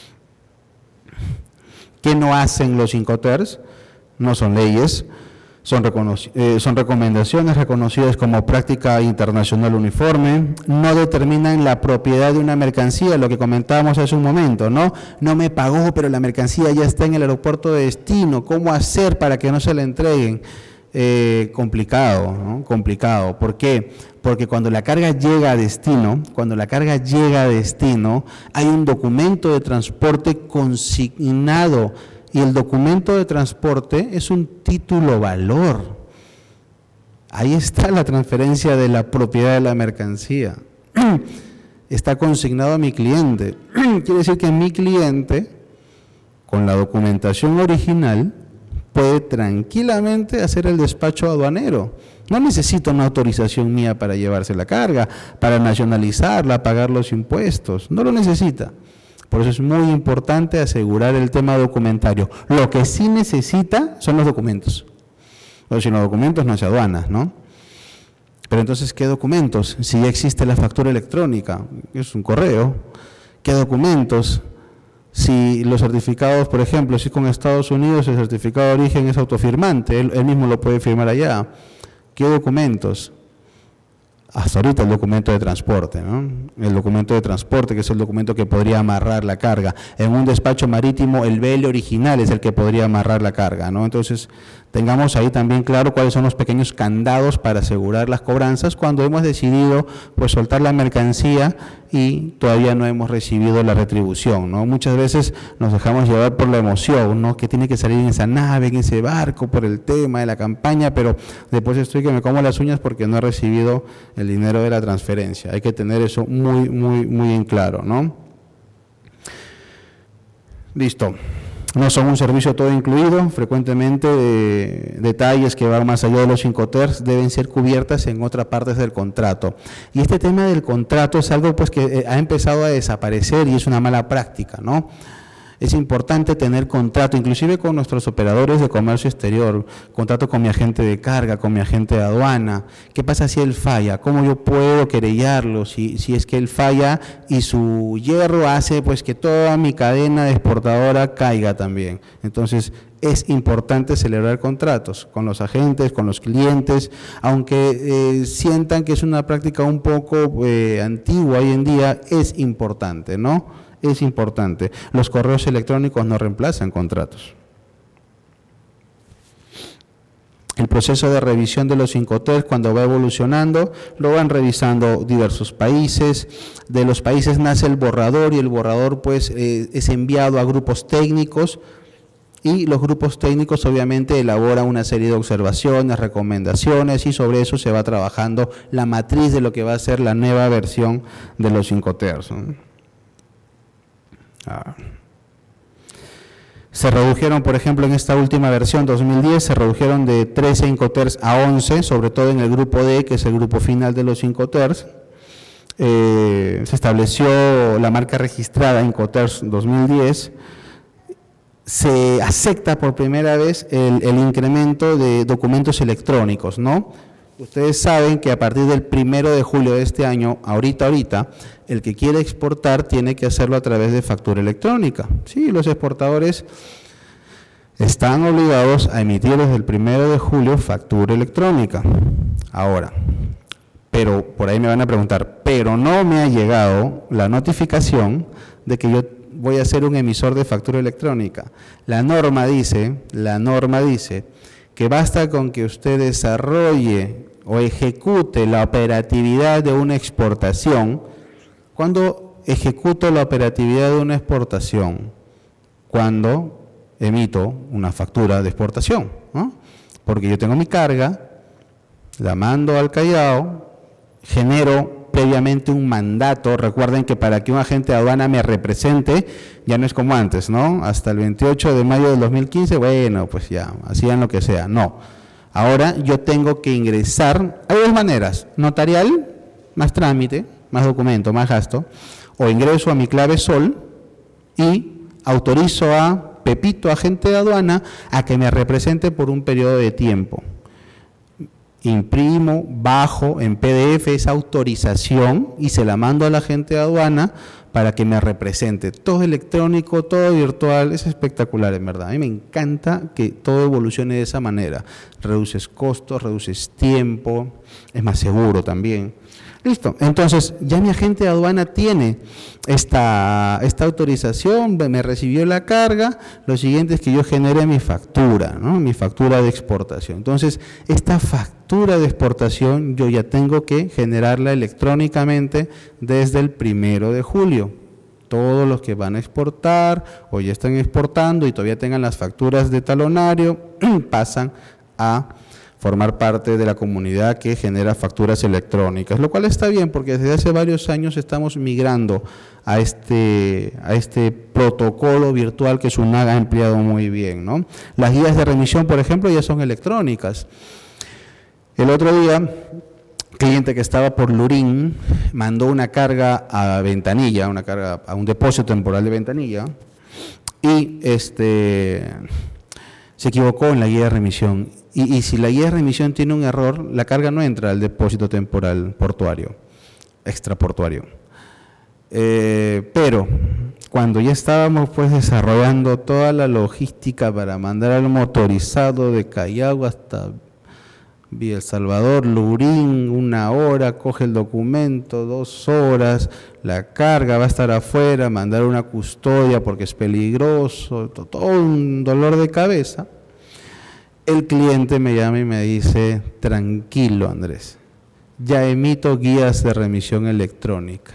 ¿Qué no hacen los Incoterms? No son leyes, son, eh, son recomendaciones reconocidas como práctica internacional uniforme, no determinan la propiedad de una mercancía, lo que comentábamos hace un momento, ¿no? No me pagó, pero la mercancía ya está en el aeropuerto de destino, ¿cómo hacer para que no se la entreguen? Eh, complicado, ¿no? Complicado. ¿Por qué? Porque cuando la carga llega a destino, cuando la carga llega a destino, hay un documento de transporte consignado. Y el documento de transporte es un título valor. Ahí está la transferencia de la propiedad de la mercancía. Está consignado a mi cliente. Quiere decir que mi cliente, con la documentación original, puede tranquilamente hacer el despacho aduanero. No necesita una autorización mía para llevarse la carga, para nacionalizarla, pagar los impuestos. No lo necesita. Por eso es muy importante asegurar el tema documentario. Lo que sí necesita son los documentos. O sin los documentos no hace aduanas, ¿no? Pero entonces, ¿qué documentos? Si ya existe la factura electrónica, es un correo. ¿Qué documentos? Si los certificados, por ejemplo, si con Estados Unidos el certificado de origen es autofirmante, él, él mismo lo puede firmar allá. ¿Qué documentos? Hasta ahorita el documento de transporte, ¿no? El documento de transporte, que es el documento que podría amarrar la carga. En un despacho marítimo, el B L original es el que podría amarrar la carga, ¿no? Entonces, tengamos ahí también claro cuáles son los pequeños candados para asegurar las cobranzas cuando hemos decidido, pues, soltar la mercancía y todavía no hemos recibido la retribución, ¿no? Muchas veces nos dejamos llevar por la emoción, ¿no? Que tiene que salir en esa nave, en ese barco, por el tema de la campaña, pero después estoy que me como las uñas porque no he recibido el dinero de la transferencia. Hay que tener eso muy, muy, muy en claro, ¿no? Listo. No son un servicio todo incluido, frecuentemente de, detalles que van más allá de los Incoterms deben ser cubiertas en otras partes del contrato. Y este tema del contrato es algo pues que ha empezado a desaparecer y es una mala práctica, ¿no? Es importante tener contrato, inclusive con nuestros operadores de comercio exterior, contrato con mi agente de carga, con mi agente de aduana. ¿Qué pasa si él falla? ¿Cómo yo puedo querellarlo si, si es que él falla y su hierro hace pues que toda mi cadena de exportadora caiga también? Entonces, es importante celebrar contratos con los agentes, con los clientes, aunque eh, sientan que es una práctica un poco eh, antigua hoy en día, es importante, ¿no? Es importante. Los correos electrónicos no reemplazan contratos. El proceso de revisión de los Incoterms, cuando va evolucionando, lo van revisando diversos países. De los países nace el borrador y el borrador pues eh, es enviado a grupos técnicos y los grupos técnicos obviamente elaboran una serie de observaciones, recomendaciones y sobre eso se va trabajando la matriz de lo que va a ser la nueva versión de los Incoterms, ¿no? Ah. Se redujeron, por ejemplo, en esta última versión dos mil diez, se redujeron de trece Incoterms a once, sobre todo en el grupo D, que es el grupo final de los Incoterms. Eh, se estableció la marca registrada Incoterms dos mil diez. Se acepta por primera vez el, el incremento de documentos electrónicos, ¿no? Ustedes saben que a partir del primero de julio de este año, ahorita, ahorita, el que quiere exportar tiene que hacerlo a través de factura electrónica. Sí, los exportadores están obligados a emitir desde el primero de julio factura electrónica. Ahora, pero por ahí me van a preguntar, pero no me ha llegado la notificación de que yo voy a ser un emisor de factura electrónica. La norma dice, la norma dice que basta con que usted desarrolle o ejecute la operatividad de una exportación. ¿Cuándo ejecuto la operatividad de una exportación? Cuando emito una factura de exportación, ¿no? Porque yo tengo mi carga, la mando al Callao, genero previamente un mandato. Recuerden que para que un agente de aduana me represente, ya no es como antes, ¿no? Hasta el veintiocho de mayo del dos mil quince, bueno, pues ya, hacían lo que sea. No, ahora yo tengo que ingresar, hay dos maneras, notarial, más trámite, más documento, más gasto, o ingreso a mi clave Sol y autorizo a Pepito, agente de aduana, a que me represente por un periodo de tiempo. Imprimo, bajo en P D F esa autorización y se la mando al agente de aduana para que me represente. Todo electrónico, todo virtual, es espectacular en verdad. A mí me encanta que todo evolucione de esa manera. Reduces costos, reduces tiempo, es más seguro también. Listo, entonces ya mi agente de aduana tiene esta, esta autorización, me recibió la carga, lo siguiente es que yo genere mi factura, ¿no? Mi factura de exportación. Entonces, esta factura de exportación yo ya tengo que generarla electrónicamente desde el primero de julio. Todos los que van a exportar o ya están exportando y todavía tengan las facturas de talonario, pasan a formar parte de la comunidad que genera facturas electrónicas, lo cual está bien porque desde hace varios años estamos migrando a este, a este protocolo virtual que SUNAT ha empleado muy bien, ¿no? Las guías de remisión, por ejemplo, ya son electrónicas. El otro día cliente que estaba por Lurín mandó una carga a Ventanilla, una carga a un depósito temporal de Ventanilla, y este, se equivocó en la guía de remisión. Y, y si la guía de remisión tiene un error, la carga no entra al depósito temporal portuario, extraportuario. Eh, pero cuando ya estábamos pues desarrollando toda la logística para mandar al motorizado de Callao hasta Villa El Salvador, Lurín, una hora, coge el documento, dos horas, la carga va a estar afuera, mandar una custodia porque es peligroso, todo un dolor de cabeza. El cliente me llama y me dice, tranquilo Andrés, ya emito guías de remisión electrónicas.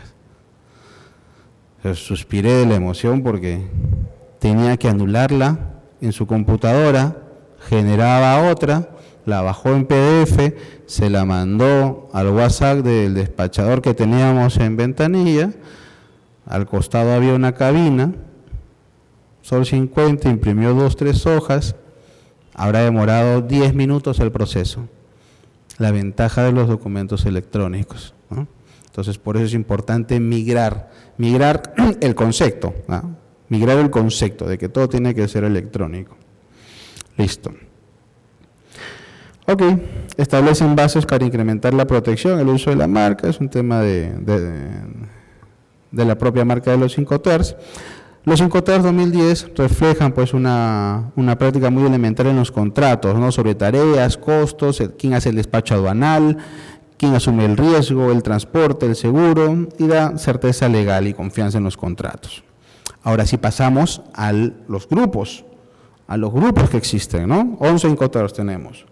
Suspiré de la emoción porque tenía que anularla en su computadora, generaba otra, la bajó en P D F, se la mandó al WhatsApp del despachador que teníamos en Ventanilla, al costado había una cabina, Sol cincuenta, imprimió dos, tres hojas, habrá demorado diez minutos el proceso. La ventaja de los documentos electrónicos, ¿no? Entonces, por eso es importante migrar, migrar el concepto, ¿no? Migrar el concepto de que todo tiene que ser electrónico. Listo. Ok, establecen bases para incrementar la protección, el uso de la marca, es un tema de, de, de la propia marca de los Incoterms. Los Incoterms dos mil diez reflejan pues una, una práctica muy elemental en los contratos, ¿no? Sobre tareas, costos, el, quién hace el despacho aduanal, quién asume el riesgo, el transporte, el seguro, y da certeza legal y confianza en los contratos. Ahora sí pasamos a los grupos, a los grupos que existen, ¿no? once Incoterms tenemos.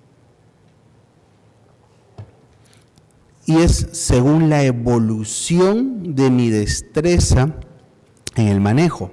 Y es según la evolución de mi destreza en el manejo,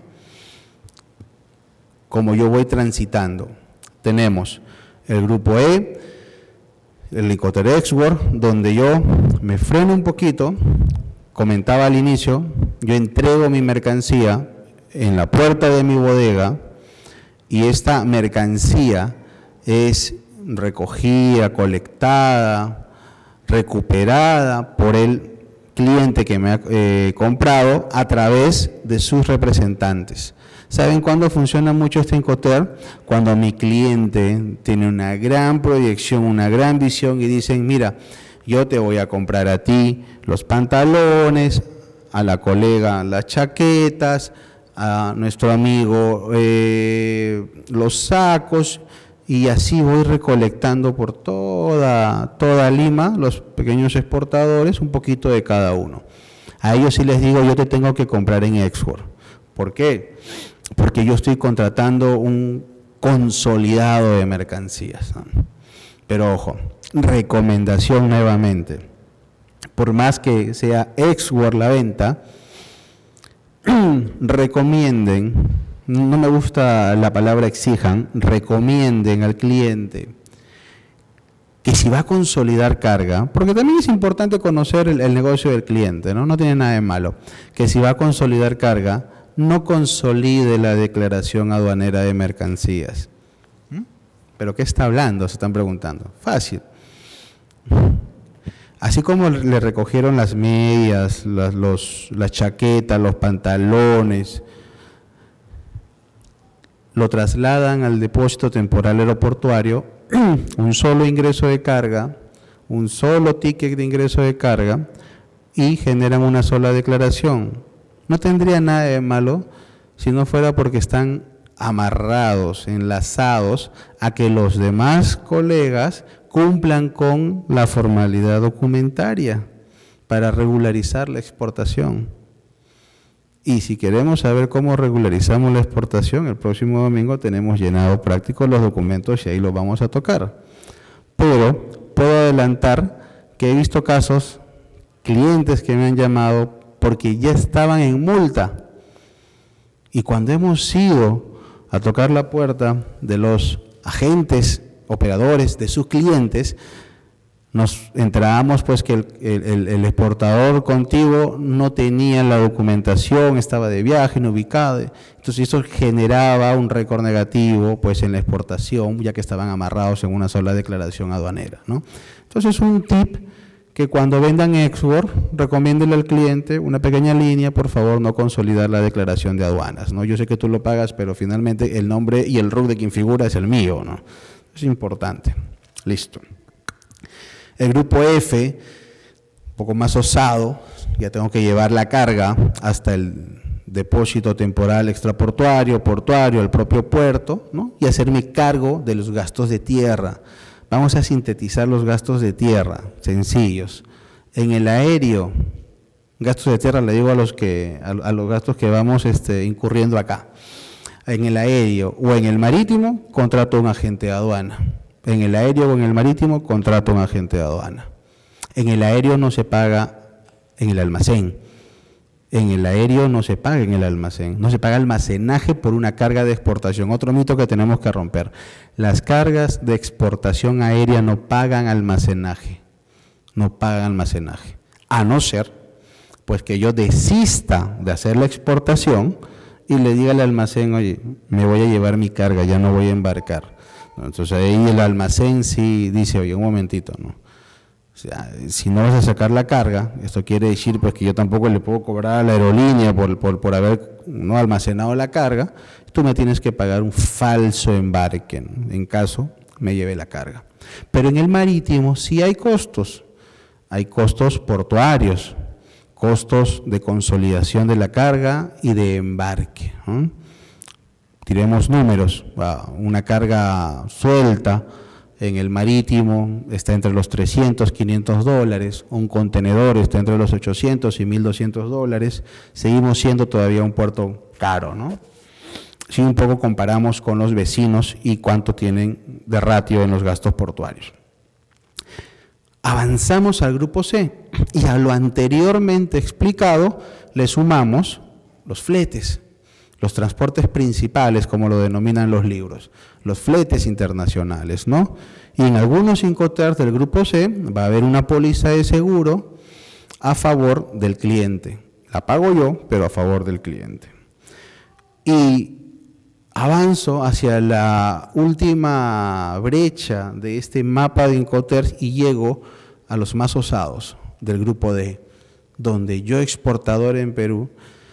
como yo voy transitando. Tenemos el grupo E, el Incoterm Ex-Works, donde yo me freno un poquito, comentaba al inicio, yo entrego mi mercancía en la puerta de mi bodega y esta mercancía es recogida, colectada, recuperada por el cliente que me ha eh, comprado a través de sus representantes. ¿Saben cuándo funciona mucho este Incoterm? Cuando mi cliente tiene una gran proyección, una gran visión y dicen, mira, yo te voy a comprar a ti los pantalones, a la colega las chaquetas, a nuestro amigo eh, los sacos, y así voy recolectando por toda, toda Lima, los pequeños exportadores, un poquito de cada uno. A ellos sí les digo, yo te tengo que comprar en Ex-Works. ¿Por qué? Porque yo estoy contratando un consolidado de mercancías, ¿no? Pero ojo, recomendación nuevamente, por más que sea Ex-Works la venta, recomienden, no me gusta la palabra exijan, recomienden al cliente que si va a consolidar carga, porque también es importante conocer el, el negocio del cliente, ¿no? No tiene nada de malo, que si va a consolidar carga, no consolide la declaración aduanera de mercancías. ¿Mm? ¿Pero qué está hablando? Se están preguntando. Fácil. Así como le recogieron las medias, las, los, las chaquetas, los pantalones, lo trasladan al depósito temporal aeroportuario, un solo ingreso de carga, un solo ticket de ingreso de carga y generan una sola declaración. No tendría nada de malo si no fuera porque están amarrados, enlazados a que los demás colegas cumplan con la formalidad documentaria para regularizar la exportación. Y si queremos saber cómo regularizamos la exportación, el próximo domingo tenemos llenado práctico los documentos y ahí los vamos a tocar. Pero puedo adelantar que he visto casos, clientes que me han llamado porque ya estaban en multa. Y cuando hemos ido a tocar la puerta de los agentes, operadores, de sus clientes, nos enterábamos pues que el, el, el exportador contiguo no tenía la documentación, estaba de viaje, no ubicado, entonces eso generaba un récord negativo pues en la exportación, ya que estaban amarrados en una sola declaración aduanera, ¿no? Entonces un tip que cuando vendan export, recomiéndele al cliente una pequeña línea, por favor, no consolidar la declaración de aduanas, ¿no? Yo sé que tú lo pagas, pero finalmente el nombre y el R U C de quien figura es el mío, ¿no? Es importante. Listo. El grupo F, un poco más osado, ya tengo que llevar la carga hasta el depósito temporal extraportuario, portuario, el propio puerto, ¿no? Y hacerme cargo de los gastos de tierra. Vamos a sintetizar los gastos de tierra, sencillos. En el aéreo, gastos de tierra le digo a los que a, a los gastos que vamos este, incurriendo acá. En el aéreo o en el marítimo, contrato un agente de aduana. En el aéreo o en el marítimo, contrato un agente de aduana. En el aéreo no se paga en el almacén. En el aéreo no se paga en el almacén, no se paga almacenaje por una carga de exportación. Otro mito que tenemos que romper. Las cargas de exportación aérea no pagan almacenaje, no pagan almacenaje. A no ser, pues que yo desista de hacer la exportación y le diga al almacén, oye, me voy a llevar mi carga, ya no voy a embarcar. Entonces ahí el almacén sí dice, oye, un momentito, ¿no? O sea, si no vas a sacar la carga, esto quiere decir pues que yo tampoco le puedo cobrar a la aerolínea por, por, por haber no almacenado la carga, tú me tienes que pagar un falso embarque, ¿no? En caso me lleve la carga. Pero en el marítimo sí hay costos, hay costos portuarios, costos de consolidación de la carga y de embarque, ¿no? Tiremos números, una carga suelta en el marítimo está entre los trescientos, quinientos dólares, un contenedor está entre los ochocientos y mil doscientos dólares, seguimos siendo todavía un puerto caro, ¿no? Si un poco comparamos con los vecinos y cuánto tienen de ratio en los gastos portuarios. Avanzamos al grupo C y a lo anteriormente explicado le sumamos los fletes, los transportes principales, como lo denominan los libros, los fletes internacionales, ¿no? Y en algunos Incoterms del grupo C va a haber una póliza de seguro a favor del cliente. La pago yo, pero a favor del cliente. Y avanzo hacia la última brecha de este mapa de Incoterms y llego a los más osados del grupo D, donde yo, exportador en Perú,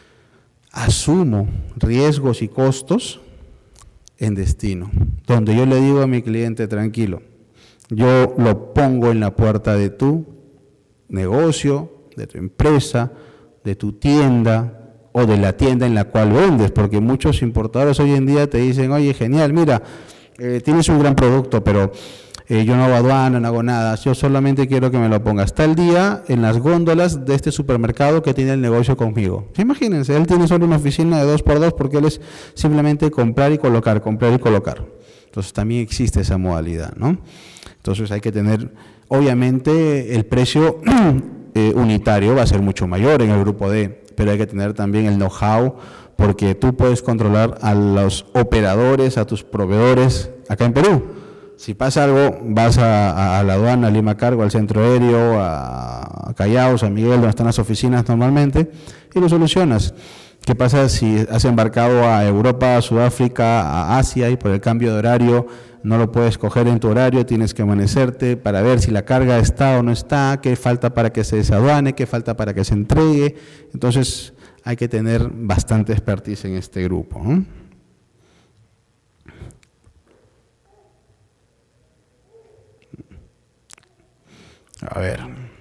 asumo riesgos y costos en destino, donde yo le digo a mi cliente, tranquilo, yo lo pongo en la puerta de tu negocio, de tu empresa, de tu tienda o de la tienda en la cual vendes, porque muchos importadores hoy en día te dicen, oye, genial, mira, eh, tienes un gran producto, pero Eh, yo no hago aduana, no hago nada, yo solamente quiero que me lo pongas tal día en las góndolas de este supermercado que tiene el negocio conmigo. Imagínense, él tiene solo una oficina de dos por dos porque él es simplemente comprar y colocar, comprar y colocar. Entonces también existe esa modalidad, ¿no? Entonces hay que tener, obviamente el precio eh, unitario va a ser mucho mayor en el grupo D, pero hay que tener también el know-how porque tú puedes controlar a los operadores, a tus proveedores acá en Perú. Si pasa algo, vas a, a la aduana, a Lima Cargo, al centro aéreo, a Callao, San Miguel, donde están las oficinas normalmente, y lo solucionas. ¿Qué pasa si has embarcado a Europa, a Sudáfrica, a Asia y por el cambio de horario no lo puedes coger en tu horario, tienes que amanecerte para ver si la carga está o no está, qué falta para que se desaduane, qué falta para que se entregue? Entonces hay que tener bastante expertise en este grupo, ¿no? A ver,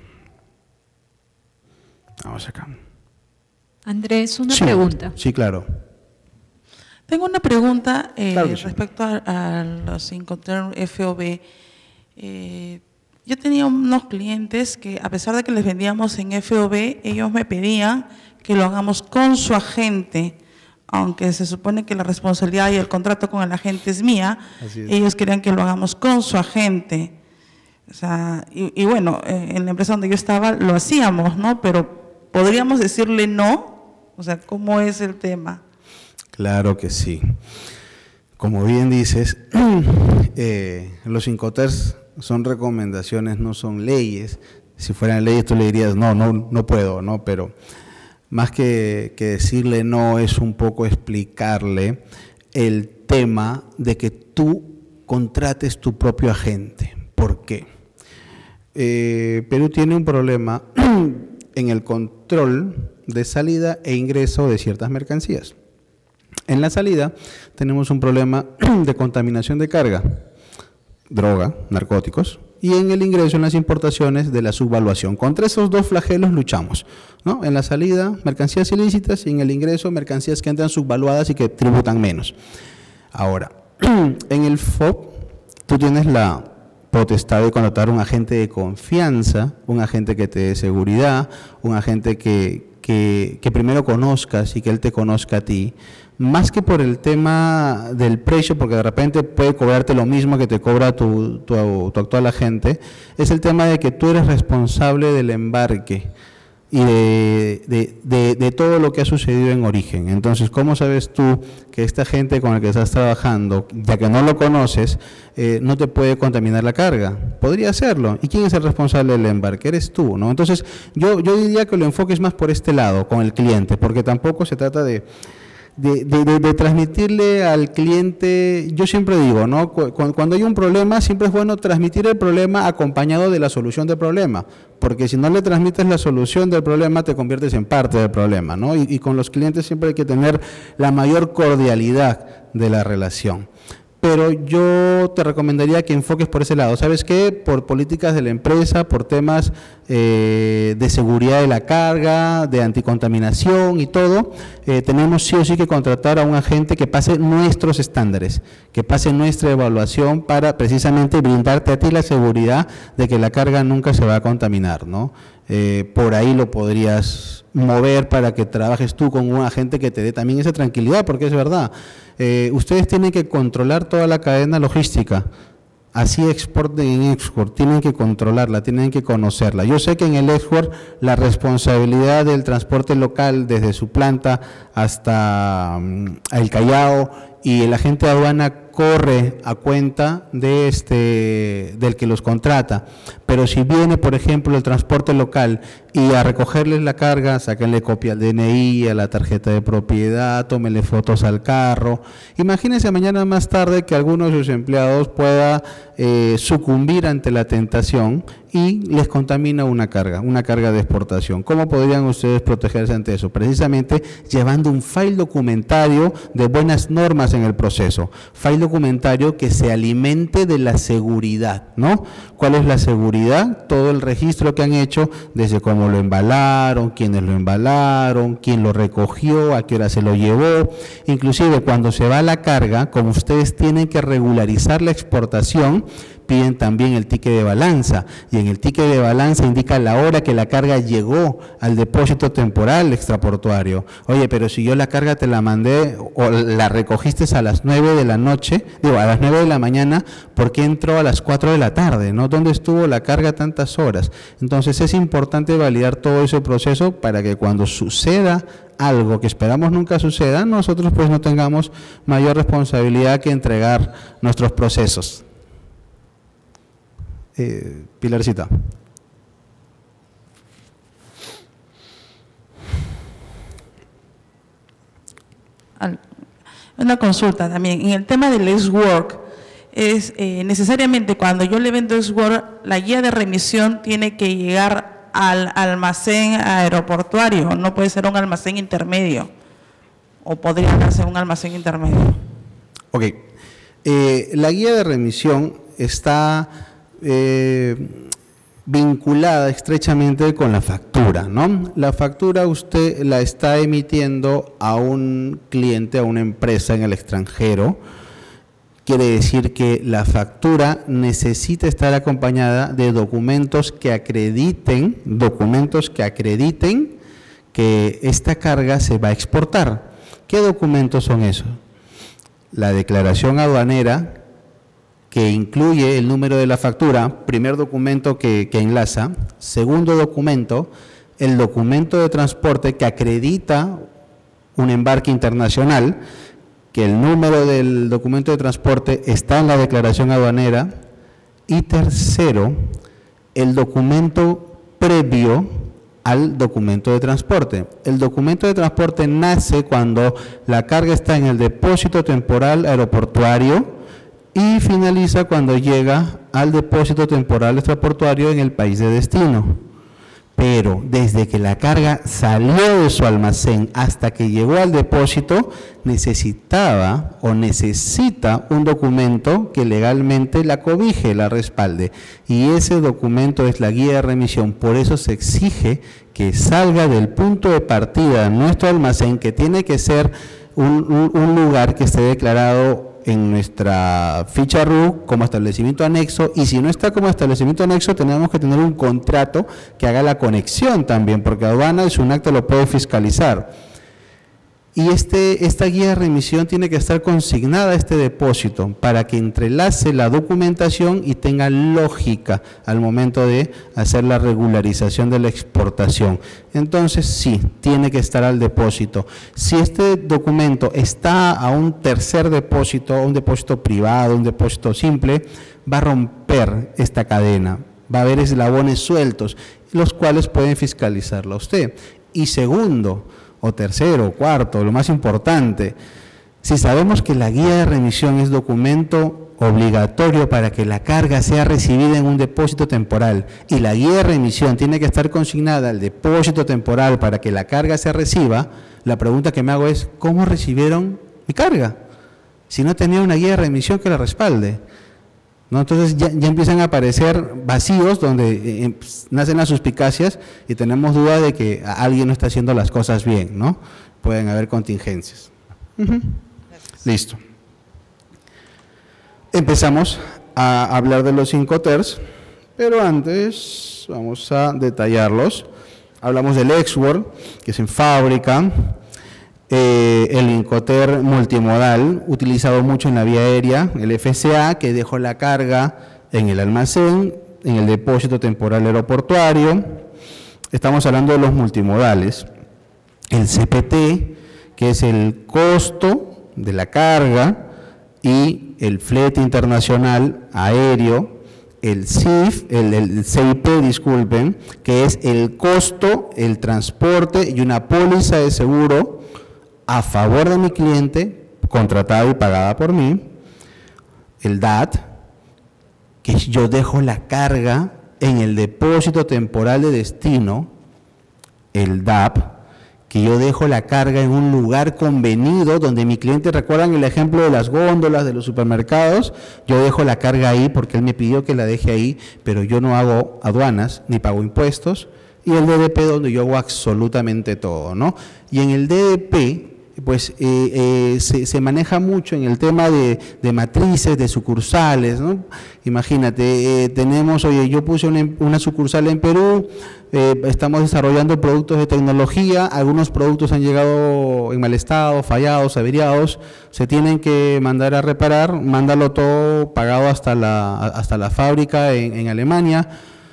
vamos acá. Andrés, una sí, pregunta. Sí, claro. Tengo una pregunta eh, claro sí. respecto a, a los Incoterms F O B. Eh, yo tenía unos clientes que, a pesar de que les vendíamos en F O B, ellos me pedían que lo hagamos con su agente, aunque se supone que la responsabilidad y el contrato con el agente es mía, es. Ellos querían que lo hagamos con su agente. O sea, y, y bueno, eh, en la empresa donde yo estaba lo hacíamos, ¿no? Pero ¿podríamos decirle no? O sea, ¿cómo es el tema? Claro que sí. Como bien dices, eh, los Incoterms son recomendaciones, no son leyes. Si fueran leyes tú le dirías, no, no, no puedo, ¿no? Pero más que, que decirle no es un poco explicarle el tema de que tú contrates tu propio agente. ¿Por qué? eh, Perú tiene un problema en el control de salida e ingreso de ciertas mercancías. En la salida tenemos un problema de contaminación de carga, droga, narcóticos, y en el ingreso, en las importaciones, de la subvaluación. Contra esos dos flagelos luchamos, ¿no? En la salida, mercancías ilícitas, y en el ingreso, mercancías que entran subvaluadas y que tributan menos. Ahora, en el F O B, tú tienes la potestad de contratar un agente de confianza, un agente que te dé seguridad, un agente que, que, que primero conozcas y que él te conozca a ti, más que por el tema del precio, porque de repente puede cobrarte lo mismo que te cobra tu, tu, tu actual agente, es el tema de que tú eres responsable del embarque y de, de, de, de todo lo que ha sucedido en origen. Entonces, ¿cómo sabes tú que esta gente con la que estás trabajando, ya que no lo conoces, eh, no te puede contaminar la carga? Podría hacerlo. ¿Y quién es el responsable del embarque? Eres tú, ¿no? Entonces, yo, yo diría que lo enfoques más por este lado, con el cliente, porque tampoco se trata de... De, de, de, de transmitirle al cliente, yo siempre digo, ¿no? Cuando, cuando hay un problema, siempre es bueno transmitir el problema acompañado de la solución del problema, porque si no le transmites la solución del problema, te conviertes en parte del problema, ¿no? Y, y con los clientes siempre hay que tener la mayor cordialidad de la relación. Pero yo te recomendaría que enfoques por ese lado. ¿Sabes qué? Por políticas de la empresa, por temas eh, de seguridad de la carga, de anticontaminación y todo, eh, tenemos sí o sí que contratar a un agente que pase nuestros estándares, que pase nuestra evaluación para precisamente brindarte a ti la seguridad de que la carga nunca se va a contaminar, ¿no? Eh, por ahí lo podrías mover para que trabajes tú con un agente que te dé también esa tranquilidad, porque es verdad, eh, ustedes tienen que controlar toda la cadena logística, así export en export, tienen que controlarla, tienen que conocerla. Yo sé que en el export la responsabilidad del transporte local desde su planta hasta um, el Callao, y el agente de aduana corre a cuenta de este del que los contrata, pero si viene, por ejemplo, el transporte local y a recogerles la carga, sáquenle copia al D N I, a la tarjeta de propiedad, tómenle fotos al carro. Imagínense mañana más tarde que alguno de sus empleados pueda eh, sucumbir ante la tentación y les contamina una carga, una carga de exportación. ¿Cómo podrían ustedes protegerse ante eso? Precisamente llevando un file documentario de buenas normas en el proceso, file documentario que se alimente de la seguridad, ¿no? ¿Cuál es la seguridad? Todo el registro que han hecho, desde cómo lo embalaron, quiénes lo embalaron, quién lo recogió, a qué hora se lo llevó, inclusive cuando se va la carga, como ustedes tienen que regularizar la exportación, piden también el ticket de balanza, y en el ticket de balanza indica la hora que la carga llegó al depósito temporal extraportuario. Oye, pero si yo la carga te la mandé o la recogiste a las nueve de la noche, digo, a las nueve de la mañana, ¿por qué entró a las cuatro de la tarde? ¿No? ¿Dónde estuvo la carga tantas horas? Entonces es importante validar todo ese proceso para que cuando suceda algo que esperamos nunca suceda, nosotros pues no tengamos mayor responsabilidad que entregar nuestros procesos. Eh, Pilarcita. Una consulta también. En el tema del ex-work, es eh, necesariamente cuando yo le vendo ex-work, la guía de remisión tiene que llegar al almacén aeroportuario, no puede ser un almacén intermedio, o podría darse un almacén intermedio. Ok. Eh, la guía de remisión está Eh, vinculada estrechamente con la factura, ¿no? La factura usted la está emitiendo a un cliente, a una empresa en el extranjero. Quiere decir que la factura necesita estar acompañada de documentos que acrediten, documentos que acrediten que esta carga se va a exportar. ¿Qué documentos son esos? La declaración aduanera, que incluye el número de la factura, primer documento que, que enlaza. Segundo documento, el documento de transporte que acredita un embarque internacional, que el número del documento de transporte está en la declaración aduanera. Y tercero, el documento previo al documento de transporte. El documento de transporte nace cuando la carga está en el depósito temporal aeroportuario y finaliza cuando llega al depósito temporal extraportuario en el país de destino. Pero desde que la carga salió de su almacén hasta que llegó al depósito, necesitaba o necesita un documento que legalmente la cobije, la respalde. Y ese documento es la guía de remisión. Por eso se exige que salga del punto de partida de nuestro almacén, que tiene que ser un, un, un lugar que esté declarado en nuestra ficha R U como establecimiento anexo, y si no está como establecimiento anexo tenemos que tener un contrato que haga la conexión también, porque aduana es un acto, lo puede fiscalizar. Y este, esta guía de remisión tiene que estar consignada a este depósito para que entrelace la documentación y tenga lógica al momento de hacer la regularización de la exportación. Entonces sí, tiene que estar al depósito. Si este documento está a un tercer depósito, un depósito privado, un depósito simple, va a romper esta cadena, va a haber eslabones sueltos, los cuales pueden fiscalizarlo a usted. Y segundo, o tercero, o cuarto, lo más importante, si sabemos que la guía de remisión es documento obligatorio para que la carga sea recibida en un depósito temporal y la guía de remisión tiene que estar consignada al depósito temporal para que la carga se reciba, la pregunta que me hago es, ¿cómo recibieron mi carga? Si no tenía una guía de remisión que la respalde. ¿No? Entonces ya, ya empiezan a aparecer vacíos donde eh, nacen las suspicacias y tenemos duda de que alguien no está haciendo las cosas bien, ¿no? Pueden haber contingencias. Uh-huh. Listo. Empezamos a hablar de los Incoterms, pero antes vamos a detallarlos. Hablamos del Export, que es en fábrica. Eh, el Incoterm multimodal, utilizado mucho en la vía aérea, el F C A, que dejó la carga en el almacén, en el depósito temporal aeroportuario. Estamos hablando de los multimodales. El C P T, que es el costo de la carga, y el flete internacional aéreo. El C I F, el, el C I P, disculpen, que es el costo, el transporte y una póliza de seguro a favor de mi cliente, contratada y pagada por mí. El D A T, que yo dejo la carga en el depósito temporal de destino. El D A P, que yo dejo la carga en un lugar convenido donde mi cliente, recuerdan el ejemplo de las góndolas de los supermercados, yo dejo la carga ahí porque él me pidió que la deje ahí, pero yo no hago aduanas ni pago impuestos. Y el D D P, donde yo hago absolutamente todo, ¿no? Y en el D D P, pues eh, eh, se, se maneja mucho en el tema de, de matrices, de sucursales, ¿no? Imagínate, eh, tenemos, oye, yo puse una, una sucursal en Perú, eh, estamos desarrollando productos de tecnología, algunos productos han llegado en mal estado, fallados, averiados, se tienen que mandar a reparar, mándalo todo pagado hasta la, hasta la fábrica en, en Alemania,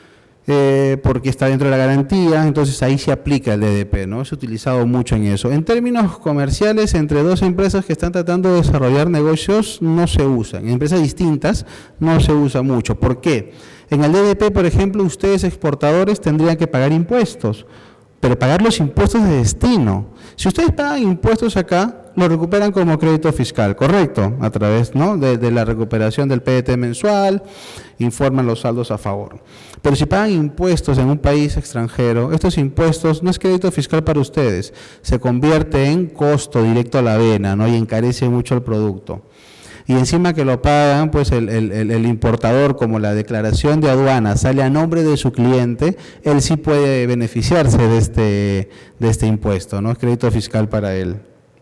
Eh, porque está dentro de la garantía, entonces ahí se aplica el D D P, ¿no? Es utilizado mucho en eso. En términos comerciales, entre dos empresas que están tratando de desarrollar negocios, no se usan. En empresas distintas no se usa mucho. ¿Por qué? En el D D P, por ejemplo, ustedes exportadores tendrían que pagar impuestos, pero pagar los impuestos de destino. Si ustedes pagan impuestos acá, lo recuperan como crédito fiscal, ¿correcto? A través, ¿no?, de, de la recuperación del P D T mensual, informan los saldos a favor. Pero si pagan impuestos en un país extranjero, estos impuestos no es crédito fiscal para ustedes, se convierte en costo directo a la vena, ¿no?, y encarece mucho el producto. Y encima que lo pagan, pues el, el, el importador, como la declaración de aduana sale a nombre de su cliente, él sí puede beneficiarse de este, de este impuesto, ¿no? Es crédito fiscal para él.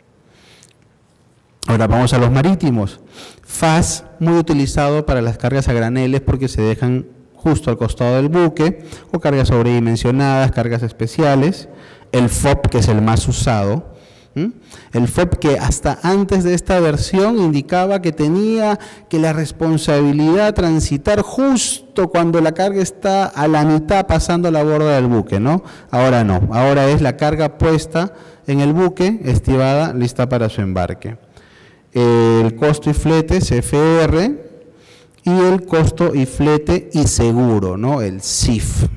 Ahora vamos a los marítimos. F A S, muy utilizado para las cargas a graneles porque se dejan justo al costado del buque, o cargas sobredimensionadas, cargas especiales. El F O P, que es el más usado. El F O P, que hasta antes de esta versión indicaba que tenía que la responsabilidad transitar justo cuando la carga está a la mitad pasando la borda del buque, ¿no? Ahora no, ahora es la carga puesta en el buque, estibada, lista para su embarque. El costo y flete, C F R, y el costo y flete y seguro, ¿no?, el C I F.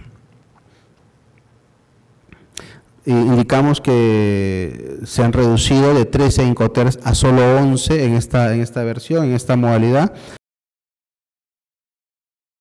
Indicamos que se han reducido de trece Incoterms a solo once en esta, en esta versión, en esta modalidad.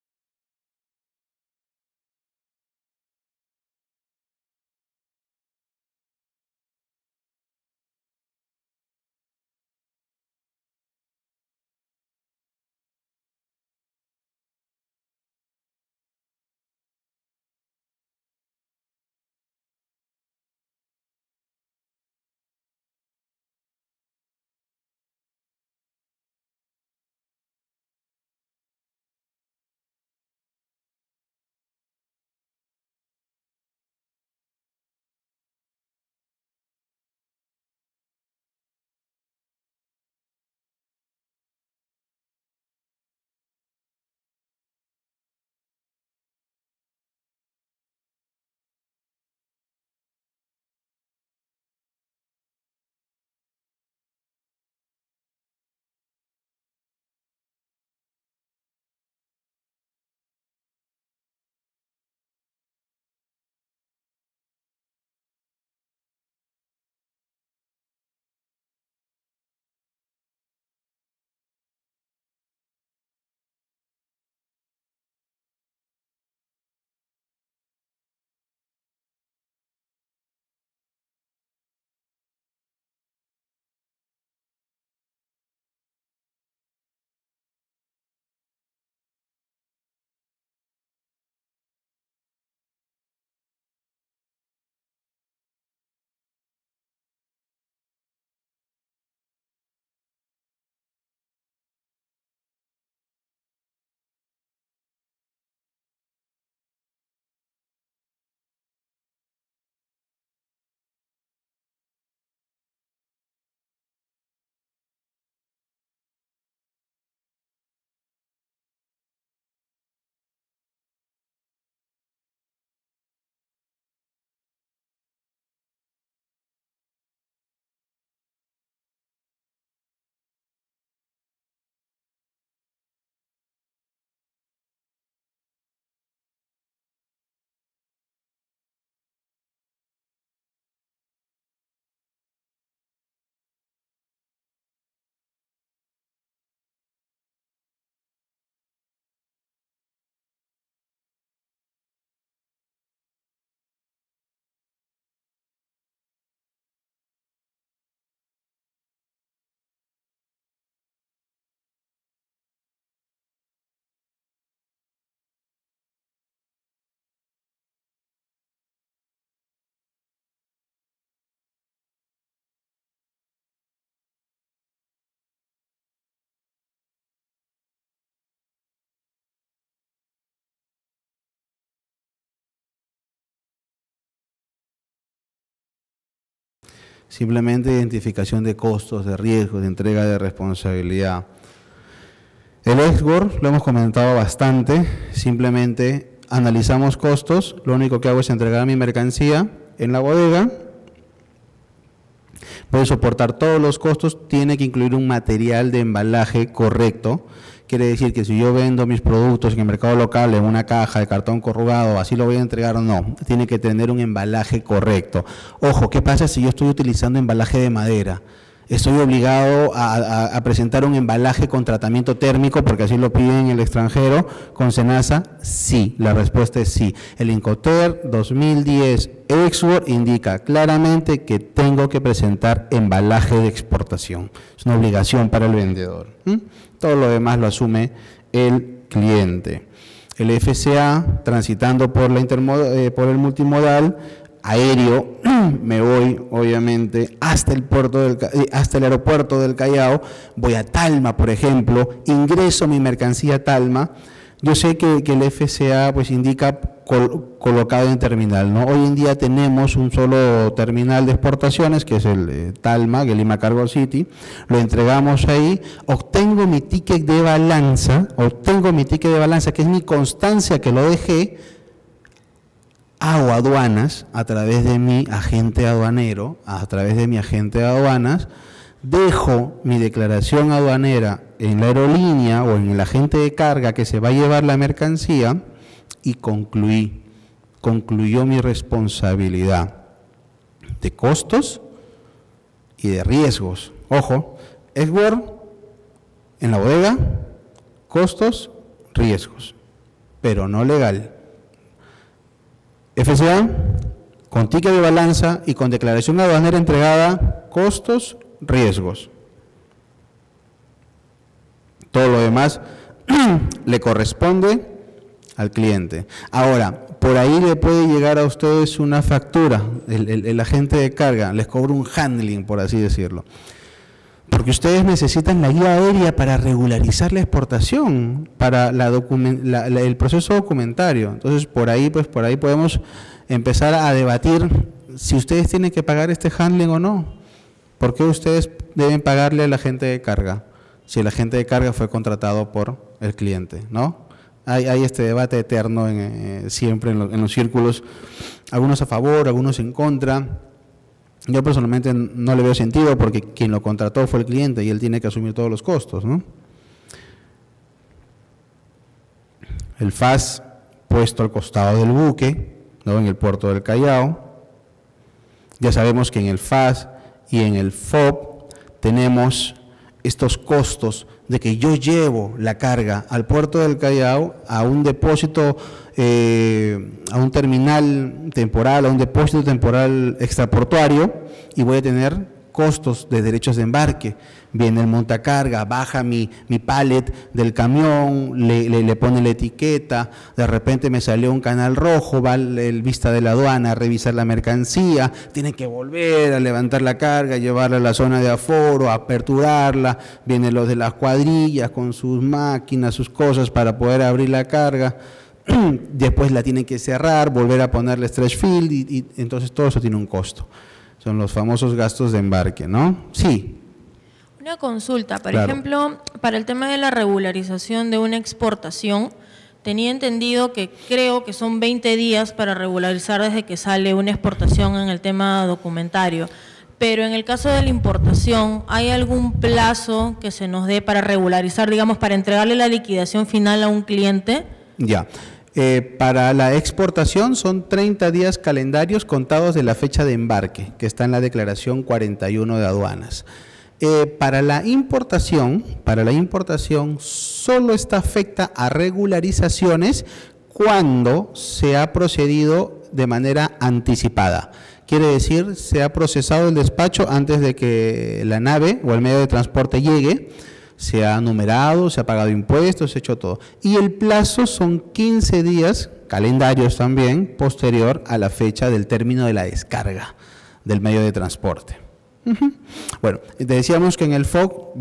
simplemente identificación de costos, de riesgos, de entrega de responsabilidad. El export lo hemos comentado bastante, simplemente analizamos costos, lo único que hago es entregar mi mercancía en la bodega, puede soportar todos los costos, tiene que incluir un material de embalaje correcto. Quiere decir que si yo vendo mis productos en el mercado local en una caja de cartón corrugado, así lo voy a entregar o no, tiene que tener un embalaje correcto. Ojo, ¿qué pasa si yo estoy utilizando embalaje de madera? ¿Estoy obligado a, a, a presentar un embalaje con tratamiento térmico porque así lo piden en el extranjero con SENASA? Sí, la respuesta es sí. El Incoterm dos mil diez Export indica claramente que tengo que presentar embalaje de exportación. Es una obligación para el vendedor. ¿Mm? Todo lo demás lo asume el cliente. El F C A, transitando por, la eh, por el multimodal aéreo, me voy obviamente hasta el, puerto del, hasta el aeropuerto del Callao, voy a Talma, por ejemplo, ingreso mi mercancía a Talma. Yo sé que, que el F C A pues indica col, colocado en terminal, ¿no? Hoy en día tenemos un solo terminal de exportaciones, que es el eh, Talma, que es Lima Cargo City, lo entregamos ahí, obtengo mi ticket de balanza, obtengo mi ticket de balanza, que es mi constancia que lo dejé, hago aduanas a través de mi agente aduanero, a través de mi agente de aduanas, dejo mi declaración aduanera en la aerolínea o en el agente de carga que se va a llevar la mercancía y concluí, concluyó mi responsabilidad de costos y de riesgos. Ojo, export en la bodega, costos, riesgos, pero no legal. F C A, con ticket de balanza y con declaración aduanera entregada, costos, riesgos. Todo lo demás le corresponde al cliente. Ahora, por ahí le puede llegar a ustedes una factura, el, el, el agente de carga les cobra un handling, por así decirlo, porque ustedes necesitan la guía aérea para regularizar la exportación, para la document, la, la, el proceso documentario. Entonces, por ahí, pues, por ahí podemos empezar a debatir si ustedes tienen que pagar este handling o no. ¿Por qué ustedes deben pagarle al agente de carga si el agente de carga fue contratado por el cliente, ¿no? Hay, hay este debate eterno en, eh, siempre en, lo, en los círculos, algunos a favor, algunos en contra. Yo personalmente no le veo sentido porque quien lo contrató fue el cliente y él tiene que asumir todos los costos, ¿no? El F A S puesto al costado del buque, ¿no? En el puerto del Callao. Ya sabemos que en el F A S y en el F O B tenemos estos costos de que yo llevo la carga al puerto del Callao, a un depósito, eh, a un terminal temporal, a un depósito temporal extraportuario, y voy a tener costos de derechos de embarque. Viene el montacarga, baja mi, mi pallet del camión, le, le, le pone la etiqueta, de repente me salió un canal rojo, va el, el vista de la aduana a revisar la mercancía, tiene que volver a levantar la carga, llevarla a la zona de aforo, a aperturarla, vienen los de las cuadrillas con sus máquinas, sus cosas para poder abrir la carga, después la tienen que cerrar, volver a ponerle stretch field y, y entonces todo eso tiene un costo. Son los famosos gastos de embarque, ¿no? Sí. Una consulta, por Claro. ejemplo, para el tema de la regularización de una exportación, tenía entendido que creo que son veinte días para regularizar desde que sale una exportación en el tema documentario, pero en el caso de la importación, ¿hay algún plazo que se nos dé para regularizar, digamos, para entregarle la liquidación final a un cliente? Ya. Eh, para la exportación son treinta días calendarios contados de la fecha de embarque, que está en la declaración cuarenta y uno de aduanas. Eh, para la importación, para la importación solo está afecta a regularizaciones cuando se ha procedido de manera anticipada. Quiere decir, se ha procesado el despacho antes de que la nave o el medio de transporte llegue, se ha numerado, se ha pagado impuestos, se ha hecho todo. Y el plazo son quince días, calendarios también, posterior a la fecha del término de la descarga del medio de transporte. Uh-huh. Bueno, decíamos que en el F O C ya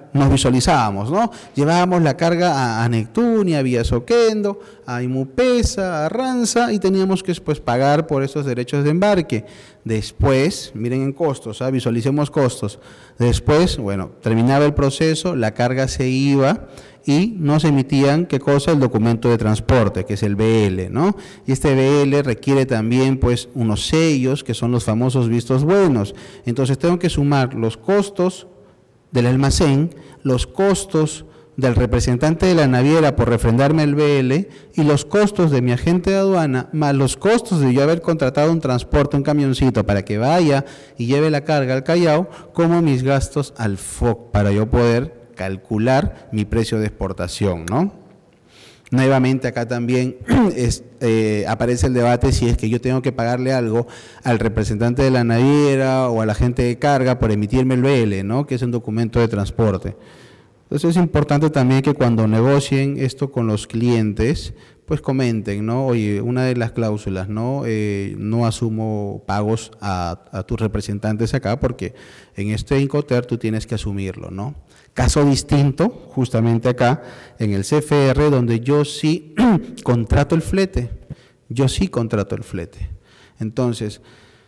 nos visualizábamos, ¿no? Llevábamos la carga a, a Neptunia, a Villasoquendo, a Imupesa, a Ranza, y teníamos que pues, pagar por esos derechos de embarque. Después, miren en costos, ¿ah? Visualicemos costos. Después, bueno, terminaba el proceso, la carga se iba y nos emitían, ¿qué cosa? El documento de transporte, que es el B L, ¿no? Y este B L requiere también, pues, unos sellos, que son los famosos vistos buenos. Entonces, tengo que sumar los costos del almacén, los costos del representante de la naviera por refrendarme el B L y los costos de mi agente de aduana, más los costos de yo haber contratado un transporte, un camioncito para que vaya y lleve la carga al Callao, como mis gastos al F O C para yo poder calcular mi precio de exportación, ¿no? Nuevamente acá también es, eh, aparece el debate si es que yo tengo que pagarle algo al representante de la naviera o al agente de carga por emitirme el B L, ¿no? Que es un documento de transporte. Entonces es importante también que cuando negocien esto con los clientes, pues comenten, ¿no? Oye, una de las cláusulas, ¿no? Eh, no asumo pagos a, a tus representantes acá porque en este Incoterm tú tienes que asumirlo, ¿no? Caso distinto, justamente acá, en el C F R, donde yo sí contrato el flete, yo sí contrato el flete. Entonces,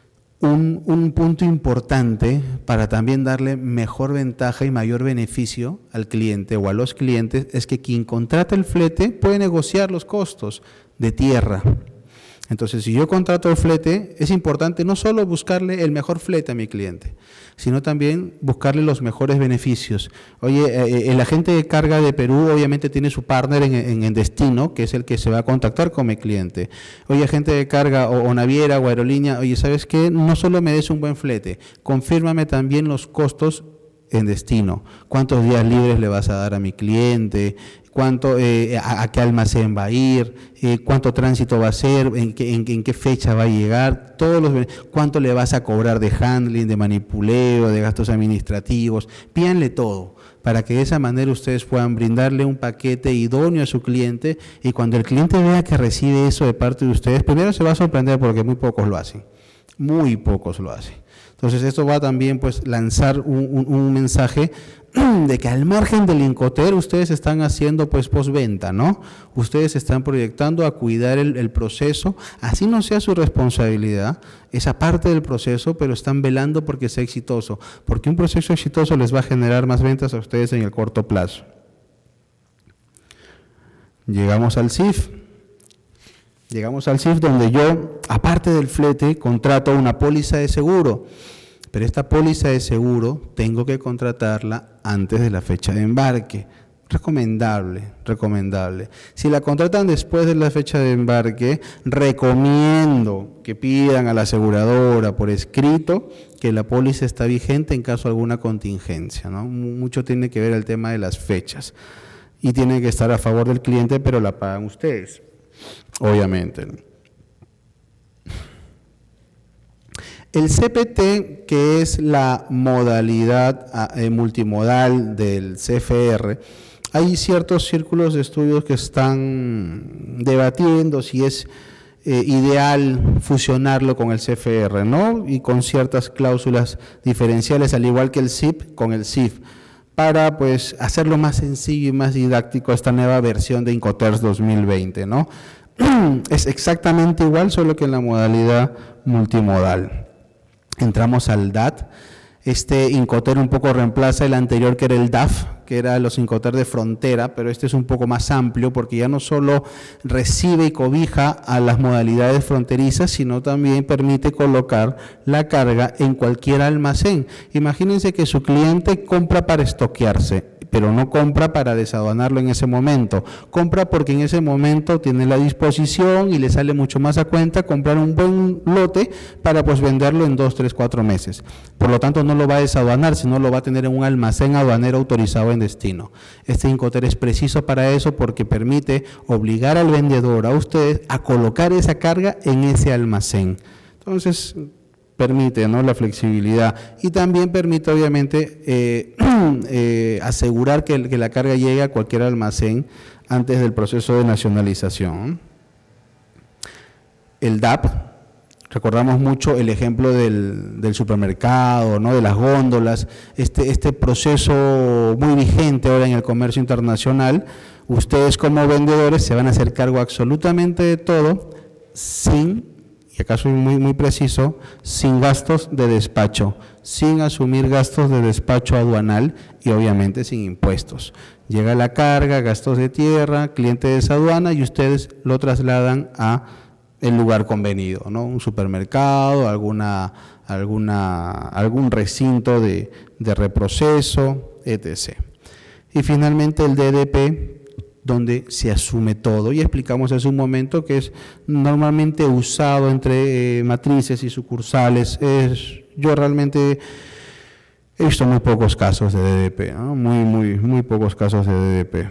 un, un punto importante para también darle mejor ventaja y mayor beneficio al cliente o a los clientes es que quien contrata el flete puede negociar los costos de tierra. Entonces, si yo contrato el flete, es importante no solo buscarle el mejor flete a mi cliente, sino también buscarle los mejores beneficios. Oye, eh, el agente de carga de Perú obviamente tiene su partner en, en, en destino, que es el que se va a contactar con mi cliente. Oye, agente de carga o, o naviera o aerolínea, oye, ¿sabes qué? No solo me des un buen flete, confírmame también los costos en destino. ¿Cuántos días libres le vas a dar a mi cliente? Cuánto, eh, a, a qué almacén va a ir, eh, cuánto tránsito va a hacer, en qué, en, en qué fecha va a llegar, todos los, cuánto le vas a cobrar de handling, de manipuleo, de gastos administrativos, pídanle todo, para que de esa manera ustedes puedan brindarle un paquete idóneo a su cliente y cuando el cliente vea que recibe eso de parte de ustedes, primero se va a sorprender porque muy pocos lo hacen, muy pocos lo hacen. Entonces esto va también pues lanzar un, un, un mensaje de que al margen del Incoterm ustedes están haciendo pues postventa, ¿no? Ustedes están proyectando a cuidar el, el proceso, así no sea su responsabilidad, esa parte del proceso, pero están velando porque sea exitoso, porque un proceso exitoso les va a generar más ventas a ustedes en el corto plazo. Llegamos al C I F. Llegamos al C I F donde yo, aparte del flete, contrato una póliza de seguro, pero esta póliza de seguro tengo que contratarla antes de la fecha de embarque. Recomendable, recomendable. Si la contratan después de la fecha de embarque, recomiendo que pidan a la aseguradora por escrito que la póliza está vigente en caso de alguna contingencia, ¿no? Mucho tiene que ver el tema de las fechas y tiene que estar a favor del cliente, pero la pagan ustedes. Obviamente. El C P T, que es la modalidad eh, multimodal del C F R, hay ciertos círculos de estudios que están debatiendo si es eh, ideal fusionarlo con el C F R, ¿no? Y con ciertas cláusulas diferenciales, al igual que el C I P con el C I F, para pues hacerlo más sencillo y más didáctico esta nueva versión de Incoterm dos mil veinte, ¿no? Es exactamente igual, solo que en la modalidad multimodal. Entramos al D A T. Este Incoterm un poco reemplaza el anterior, que era el D A F, que era los Incoterm de frontera, pero este es un poco más amplio porque ya no solo recibe y cobija a las modalidades fronterizas, sino también permite colocar la carga en cualquier almacén. Imagínense que su cliente compra para estoquearse, pero no compra para desaduanarlo en ese momento, compra porque en ese momento tiene la disposición y le sale mucho más a cuenta comprar un buen lote para pues venderlo en dos, tres, cuatro meses. Por lo tanto no lo va a desaduanar, sino lo va a tener en un almacén aduanero autorizado en destino. Este Incoterm es preciso para eso porque permite obligar al vendedor, a ustedes, a colocar esa carga en ese almacén. Entonces permite, ¿no?, la flexibilidad y también permite obviamente eh, eh, asegurar que, que la carga llegue a cualquier almacén antes del proceso de nacionalización. El D A P, Recordamos mucho el ejemplo del, del supermercado, ¿no? De las góndolas, este, este proceso muy vigente ahora en el comercio internacional. Ustedes como vendedores se van a hacer cargo absolutamente de todo sin, y acá soy muy, muy preciso, sin gastos de despacho, sin asumir gastos de despacho aduanal y obviamente sin impuestos. Llega la carga, gastos de tierra, cliente de esa aduana y ustedes lo trasladan a el lugar convenido, ¿no? Un supermercado, alguna, alguna, algún recinto de, de reproceso, etcétera. Y finalmente el D D P, donde se asume todo, y explicamos hace un momento que es normalmente usado entre eh, matrices y sucursales. Es, yo realmente he visto muy pocos casos de D D P, ¿no? Muy, muy, muy pocos casos de D D P.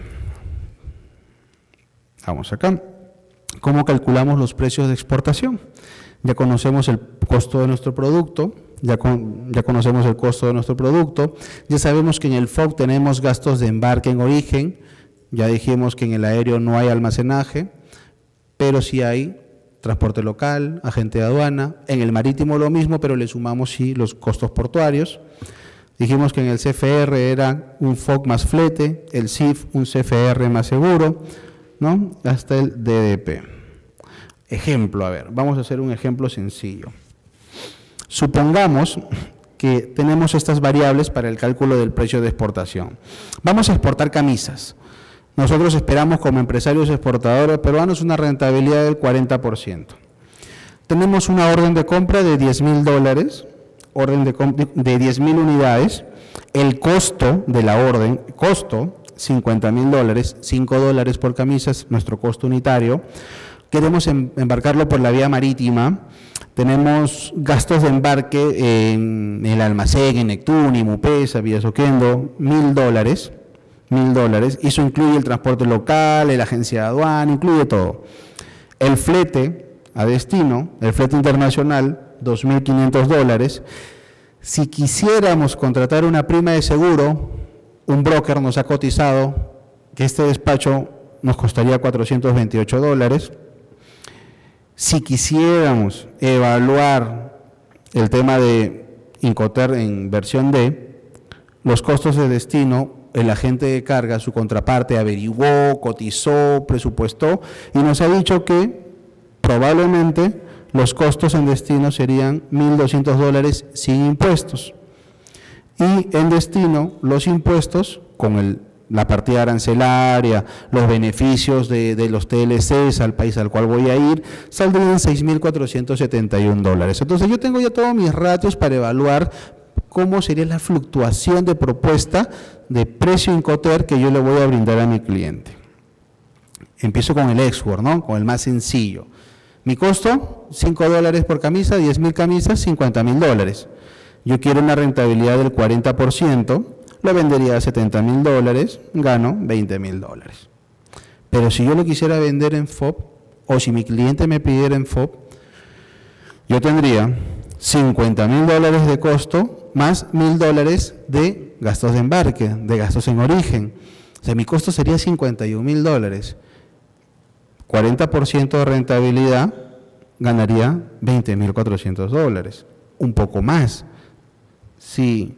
Vamos acá. ¿Cómo calculamos los precios de exportación? Ya conocemos el costo de nuestro producto, ya, con, ya conocemos el costo de nuestro producto, ya sabemos que en el F O B tenemos gastos de embarque en origen, ya dijimos que en el aéreo no hay almacenaje, pero sí hay transporte local, agente de aduana, en el marítimo lo mismo, pero le sumamos sí los costos portuarios. Dijimos que en el C F R era un F O B más flete, el C I F un C F R más seguro, ¿no? Hasta el D D P. Ejemplo, a ver, vamos a hacer un ejemplo sencillo. Supongamos que tenemos estas variables para el cálculo del precio de exportación. Vamos a exportar camisas. Nosotros esperamos como empresarios exportadores peruanos una rentabilidad del cuarenta por ciento. Tenemos una orden de compra de diez mil dólares, orden de, de diez mil unidades, el costo de la orden, costo, cincuenta mil dólares, cinco dólares por camisas, nuestro costo unitario. Queremos embarcarlo por la vía marítima, tenemos gastos de embarque en el almacén, en Nectuni, Mupesa, Vía Soquendo, mil dólares, mil dólares, eso incluye el transporte local, la agencia de aduana, incluye todo. El flete a destino, el flete internacional, dos mil quinientos dólares. Si quisiéramos contratar una prima de seguro, un broker nos ha cotizado que este despacho nos costaría cuatrocientos veintiocho dólares. Si quisiéramos evaluar el tema de Incoterm en versión D, los costos de destino, el agente de carga, su contraparte, averiguó, cotizó, presupuestó y nos ha dicho que probablemente los costos en destino serían mil doscientos dólares sin impuestos. Y en destino, los impuestos, con el, la partida arancelaria, los beneficios de, de los T L Cs al país al cual voy a ir, saldrían seis mil cuatrocientos setenta y un dólares. Entonces, yo tengo ya todos mis ratios para evaluar cómo sería la fluctuación de propuesta de precio Incoterm que yo le voy a brindar a mi cliente. Empiezo con el export, ¿no? Con el más sencillo. Mi costo, cinco dólares por camisa, diez mil camisas, cincuenta mil dólares. Yo quiero una rentabilidad del cuarenta por ciento, lo vendería a setenta mil dólares, gano veinte mil dólares. Pero si yo lo quisiera vender en F O B, o si mi cliente me pidiera en F O B, yo tendría cincuenta mil dólares de costo más mil dólares de gastos de embarque, de gastos en origen. O sea, mi costo sería cincuenta y un mil dólares. cuarenta por ciento de rentabilidad, ganaría veinte mil cuatrocientos dólares, un poco más. Si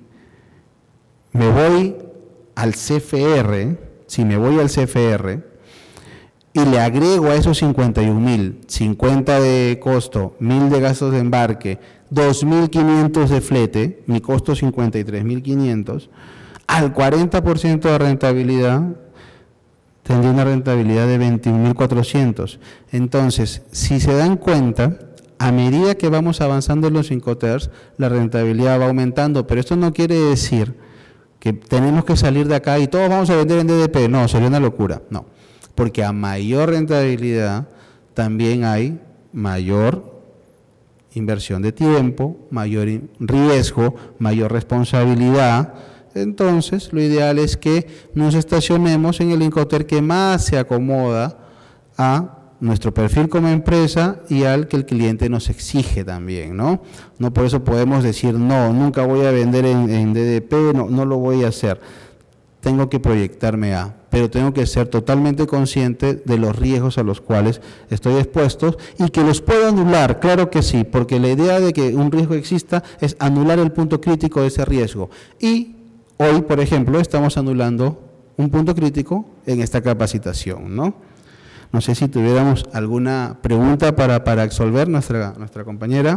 me voy al C F R, si me voy al C F R y le agrego a esos cincuenta y un mil, cincuenta de costo, mil de gastos de embarque, dos mil quinientos de flete, mi costo cincuenta y tres mil quinientos, al cuarenta por ciento de rentabilidad, tendría una rentabilidad de veintiún mil cuatrocientos. Entonces, si se dan cuenta, a medida que vamos avanzando en los Incoterms, la rentabilidad va aumentando, pero esto no quiere decir que tenemos que salir de acá y todos vamos a vender en D D P. No, sería una locura. No, porque a mayor rentabilidad también hay mayor inversión de tiempo, mayor riesgo, mayor responsabilidad. Entonces, lo ideal es que nos estacionemos en el Incoterm que más se acomoda a nuestro perfil como empresa y al que el cliente nos exige también, ¿no? No por eso podemos decir, no, nunca voy a vender en, en D D P, no, no lo voy a hacer. Tengo que proyectarme a, pero tengo que ser totalmente consciente de los riesgos a los cuales estoy expuesto y que los puedo anular, claro que sí, porque la idea de que un riesgo exista es anular el punto crítico de ese riesgo. Y hoy, por ejemplo, estamos anulando un punto crítico en esta capacitación, ¿no? No sé si tuviéramos alguna pregunta para, para absolver nuestra, nuestra compañera.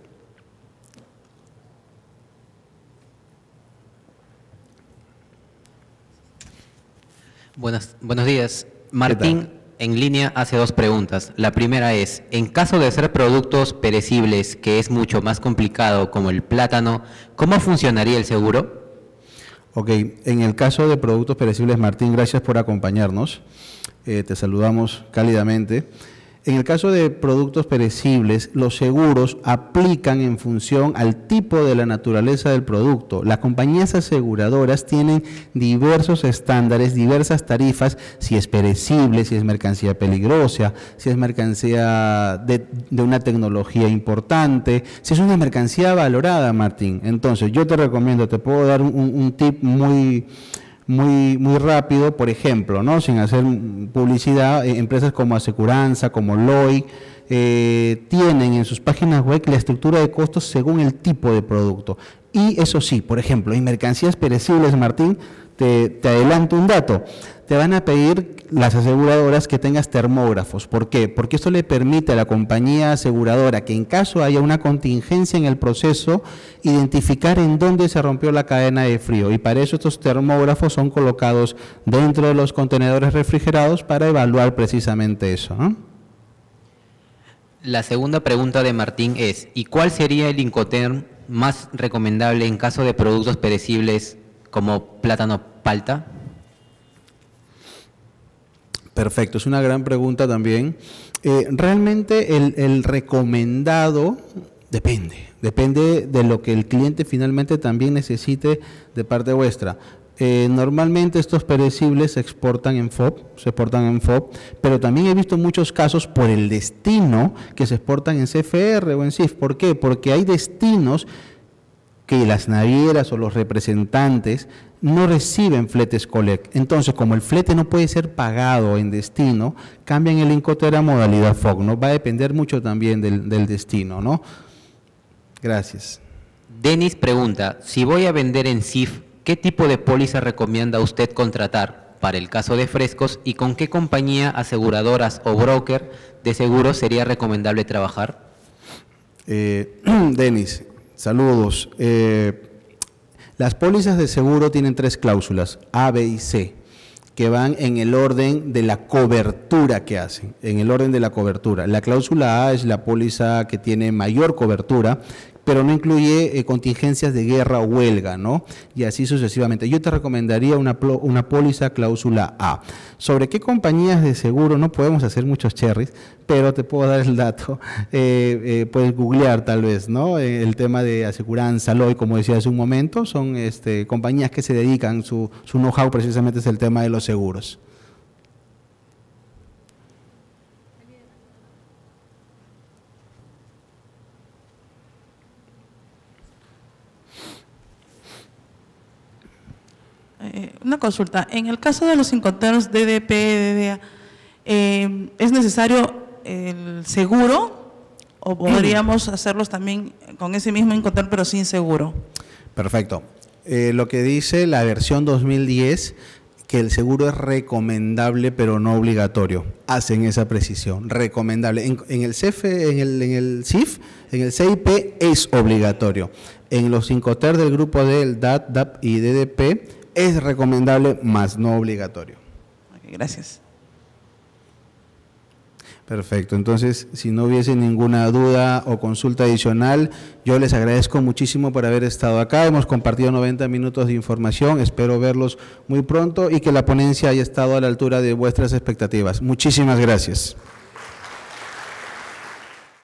Buenas, buenos días. Martín, en línea, hace dos preguntas. La primera es, en caso de ser productos perecibles, que es mucho más complicado, como el plátano, ¿cómo funcionaría el seguro? Ok, en el caso de productos perecibles, Martín, gracias por acompañarnos. Eh, te saludamos cálidamente. En el caso de productos perecibles, los seguros aplican en función al tipo de la naturaleza del producto. Las compañías aseguradoras tienen diversos estándares, diversas tarifas, si es perecible, si es mercancía peligrosa, si es mercancía de, de una tecnología importante, si es una mercancía valorada, Martín. Entonces, yo te recomiendo, te puedo dar un, un tip muy... Muy, muy rápido, por ejemplo, ¿no? Sin hacer publicidad, eh, empresas como Aseguranza, como L O I, eh, tienen en sus páginas web la estructura de costos según el tipo de producto. Y eso sí, por ejemplo, en mercancías perecibles, Martín, te, te adelanto un dato, te van a pedir las aseguradoras que tengas termógrafos. ¿Por qué? Porque esto le permite a la compañía aseguradora que en caso haya una contingencia en el proceso, identificar en dónde se rompió la cadena de frío. Y para eso estos termógrafos son colocados dentro de los contenedores refrigerados para evaluar precisamente eso, ¿no? La segunda pregunta de Martín es, ¿y cuál sería el Incoterm más recomendable en caso de productos perecibles como plátano palta? Perfecto, es una gran pregunta también. Eh, realmente el, el recomendado depende, depende de lo que el cliente finalmente también necesite de parte vuestra. Eh, normalmente estos perecibles se exportan en F O B, se exportan en F O B, pero también he visto muchos casos por el destino que se exportan en C F R o en C I F. ¿Por qué? Porque hay destinos que las navieras o los representantes no reciben fletes collect. Entonces, como el flete no puede ser pagado en destino, cambian el Incoterm a modalidad F O B, ¿no? Va a depender mucho también del, del destino, ¿no? Gracias. Denis pregunta, si voy a vender en C I F, ¿qué tipo de póliza recomienda usted contratar para el caso de frescos y con qué compañía, aseguradoras o broker de seguros sería recomendable trabajar? Eh, Denis, saludos. Eh, las pólizas de seguro tienen tres cláusulas, A, B y C, que van en el orden de la cobertura que hacen, en el orden de la cobertura. La cláusula A es la póliza que tiene mayor cobertura, pero no incluye eh, contingencias de guerra o huelga, ¿no? Y así sucesivamente. Yo te recomendaría una, una póliza cláusula A. ¿Sobre qué compañías de seguro? No podemos hacer muchos cherries, pero te puedo dar el dato. Eh, eh, puedes googlear tal vez, ¿no? Eh, el tema de Aseguranza, L O I, como decía hace un momento, son este, compañías que se dedican, su, su know-how precisamente es el tema de los seguros. Eh, una consulta, en el caso de los Incoterms D D P, D D A, eh, ¿es necesario el seguro o podríamos hacerlos también con ese mismo Incoterm pero sin seguro? Perfecto. Eh, lo que dice la versión dos mil diez, que el seguro es recomendable pero no obligatorio. Hacen esa precisión, recomendable. En, en el C F, en el, en el C I F, en el C I P es obligatorio. En los Incoterm del grupo D, el D A T, D A P y D D P, es recomendable, más no obligatorio. Okay, gracias. Perfecto. Entonces, si no hubiese ninguna duda o consulta adicional, yo les agradezco muchísimo por haber estado acá. Hemos compartido noventa minutos de información. Espero verlos muy pronto y que la ponencia haya estado a la altura de vuestras expectativas. Muchísimas gracias.